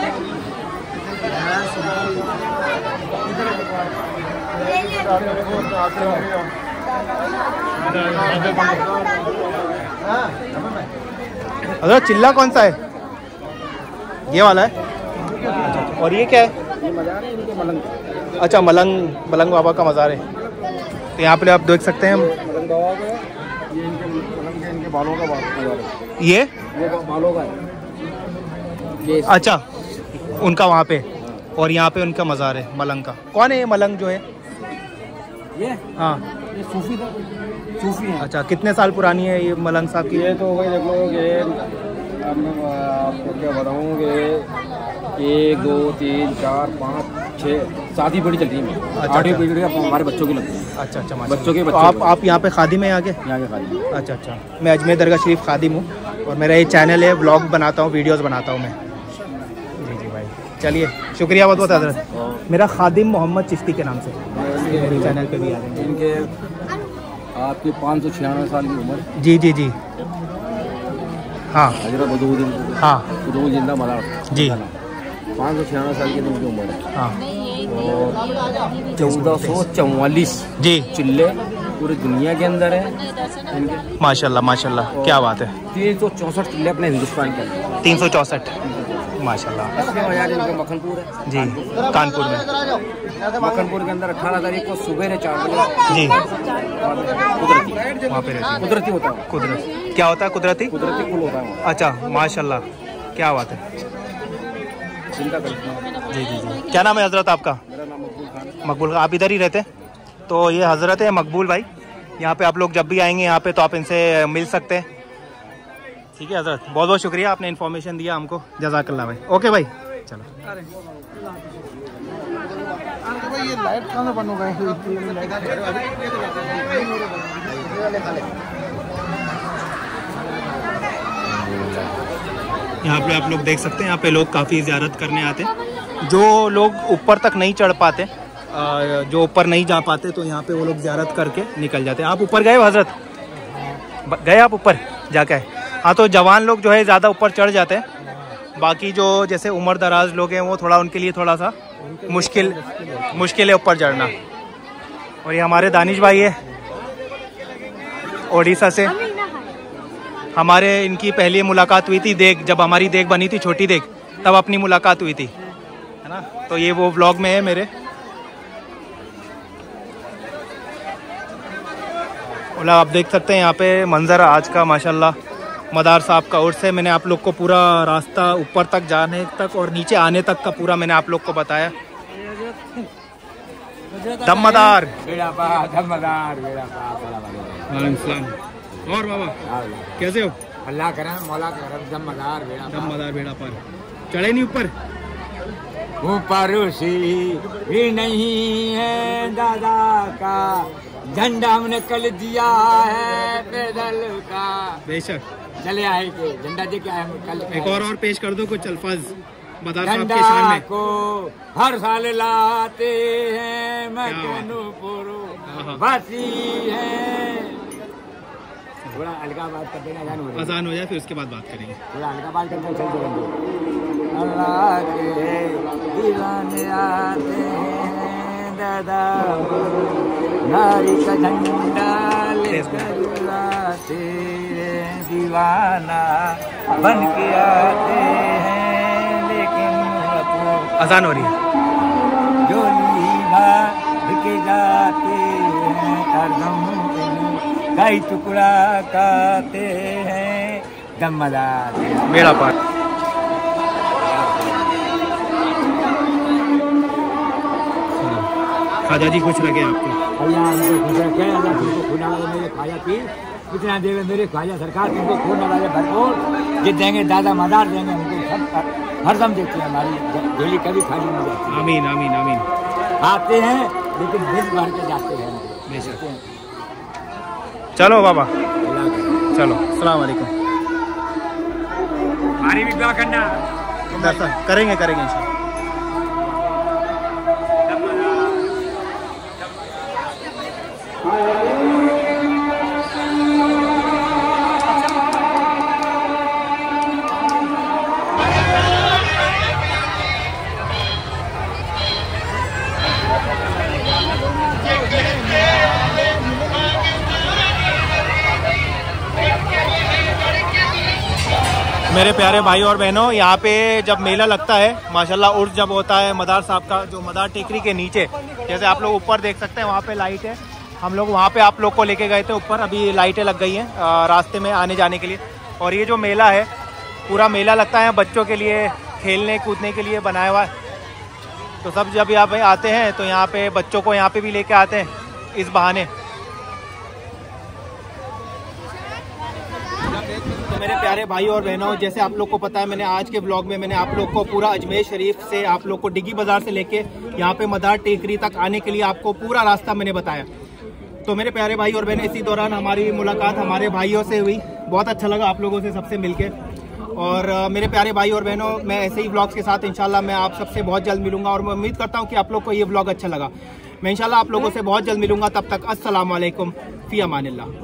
हज़रत चिल्ला कौन सा है? ये वाला है। और ये क्या है? अच्छा, मलंग बाबा का मज़ार है। तो यहाँ पे आप देख सकते हैं मलंग बाबा का, ये इनके बालों का मज़ार है। ये बालों का है ये। अच्छा, उनका वहाँ पे, और यहाँ पे उनका मज़ार है मलंग का। कौन है ये मलंग जो है? ये हाँ, ये सूफी है। अच्छा, कितने साल पुरानी है ये मलंग साहब की? ये तो हो गई देख लो ये आपको क्या बताऊँ कि 1 2 3 4 5 6 7 पीढ़ी चल रही है। अच्छा, 8वीं पीढ़ी हमारे बच्चों की लगती है। अच्छा, बच्चों के तो आप यहाँ पे खादिम हैं आगे? यहाँ के खादिम। अच्छा, मैं अजमेर दरगाह शरीफ खादिम हूँ और मेरा ये चैनल है, व्लॉग बनाता हूँ, वीडियोस बनाता हूँ मैं। जी भाई, चलिए शुक्रिया बहुत बहुत हज़रत। मेरा खादिम मोहम्मद चिश्ती के नाम से मेरे चैनल पे भी आ जाएंगे। आपकी 596 साल की उम्र। जी जी जी। हाँ हजरत बदरुद्दीन हाँ जिंदा मदार जी। 596 साल की उनकी उम्र है। हाँ और 1444 जी चिल्ले पूरी दुनिया के अंदर है। माशाल्लाह माशाल्लाह, क्या बात है। 364 चिल्ले अपने हिंदुस्तान के अंदर। 364 माशाल्लाह। इनका मखनपुर है जी, कानपुर में। मखनपुर के अंदर 18 तारीख को सुबह 4 बजे जी कुदरती वहाँ पे रहती कुदरती होता है। है। कुदरती क्या होता है? कुदरती कुदरती कुल होता है। अच्छा माशाल्लाह, क्या बात है। चिंता करते जी जी जी। क्या नाम है हजरत आपका? मेरा नाम मकबूल खान है। मकबूल खान। आप इधर ही रहते? तो ये हजरत है मकबूल भाई। यहाँ पे आप लोग जब भी आएंगे यहाँ पे तो आप इनसे मिल सकते हैं। ठीक है हजरत, बहुत बहुत शुक्रिया, आपने इन्फॉर्मेशन दिया हमको। जज़ाकल्लाह भाई। ओके भाई, चलो। ये लाइट कहाँ से बंद हो गई? यहाँ पे आप लोग देख सकते हैं, यहाँ पे लोग काफ़ी ज़ियारत करने आते हैं। जो लोग ऊपर तक नहीं चढ़ पाते, जो ऊपर नहीं जा पाते, तो यहाँ पे वो लोग ज़ियारत करके निकल जाते हैं। आप ऊपर गए हो हजरत? गए आप ऊपर जाके? हाँ, तो जवान लोग जो है ज़्यादा ऊपर चढ़ जाते हैं। बाकी जो जैसे उम्र दराज लोग हैं वो थोड़ा, उनके लिए थोड़ा सा मुश्किल है ऊपर चढ़ना। और ये हमारे दानिश भाई है ओडिशा से। हमारे इनकी पहली मुलाकात हुई थी देग, जब हमारी देग बनी थी, छोटी देग, तब अपनी मुलाकात हुई थी, है ना। तो ये वो व्लॉग में है मेरे। ओला आप देख सकते हैं यहाँ पे मंजर आज का माशाल्लाह। मदार साहब का उर्स है। मैंने आप लोग को पूरा रास्ता ऊपर तक जाने तक और नीचे आने तक का पूरा मैंने आप लोग को बताया। दमदार और बाबा कैसे हो? अल्लाह करम मौला करम दमदार बेड़ा पार। चढ़े नहीं ऊपर? ऊपर भी नहीं है दादा का झंडा हमने कल दिया है पैदल का। बेशक चले आएंगे झंडा दे के आए कल। एक और पेश कर दो कुछ अल्फाज मदार साहब के शान में। को हर साल लाते हैं मकनपुर वासी है। थोड़ा अलगा बात कर देना, अजान हो जाए फिर उसके बाद बात करेंगे। थोड़ा अलगा बात करते चलते। अल्लाह के दीवाने आते हैं दादा, नारी का झंडा लेकर आते हैं, दीवाना बन के आते हैं, लेकिन अजान हो रही है। जोली भाग के जाते हैं, हरदम कई टुकड़ा काते हैं, दमदार बेड़ा पार। खाजा जी खुश रखे आपको। अल्लाह हमको खुश रखे, अल्लाह तुमको खुदा मेरे खाजा पी कितना देवे मेरे खाजा सरकार, तुमको खून वाले भरपूर ये देंगे, दादा मदार देंगे हमको, सब हरदम देखते हैं, हमारी झोली कभी खाली नहीं जाती। आमीन आमीन आमीन। आते हैं लेकिन दिल भर के जाते हैं। चलो बाबा, चलो अस्सलाम वालेकुम। हमारी भी दुआ करना। करेंगे इंशाल्लाह। मेरे प्यारे भाई और बहनों, यहाँ पे जब मेला लगता है माशाल्लाह, उर्स जब होता है मदार साहब का, जो मदार टेकरी के नीचे, जैसे आप लोग ऊपर देख सकते हैं वहाँ पे लाइट है। हम लोग वहाँ पे आप लोग को लेके गए थे ऊपर, अभी लाइटें लग गई हैं रास्ते में आने जाने के लिए। और ये जो मेला है, पूरा मेला लगता है बच्चों के लिए, खेलने कूदने के लिए बनाया हुआ है। तो सब जब यहाँ पे आते हैं तो यहाँ पे बच्चों को यहाँ पे भी लेके आते हैं इस बहाने। तो मेरे प्यारे भाई और बहनों, जैसे आप लोग को पता है, मैंने आज के ब्लॉग में मैंने आप लोग को पूरा अजमेर शरीफ से आप लोग को डिग्गी बाजार से लेके यहाँ पे मदार टेकरी तक आने के लिए आपको पूरा रास्ता मैंने बताया। तो मेरे प्यारे भाई और बहनों, इसी दौरान हमारी मुलाकात हमारे भाइयों से हुई, बहुत अच्छा लगा आप लोगों से सबसे मिलके। और मेरे प्यारे भाई और बहनों, मैं ऐसे ही ब्लॉग्स के साथ इंशाल्लाह मैं आप सबसे बहुत जल्द मिलूंगा, और मैं उम्मीद करता हूँ कि आप लोग को ये ब्लॉग अच्छा लगा। मैं इंशाल्लाह आप लोगों से बहुत जल्द मिलूंगा। तब तक अस्सलाम वालेकुम। फ़ी अमानिल्लाह।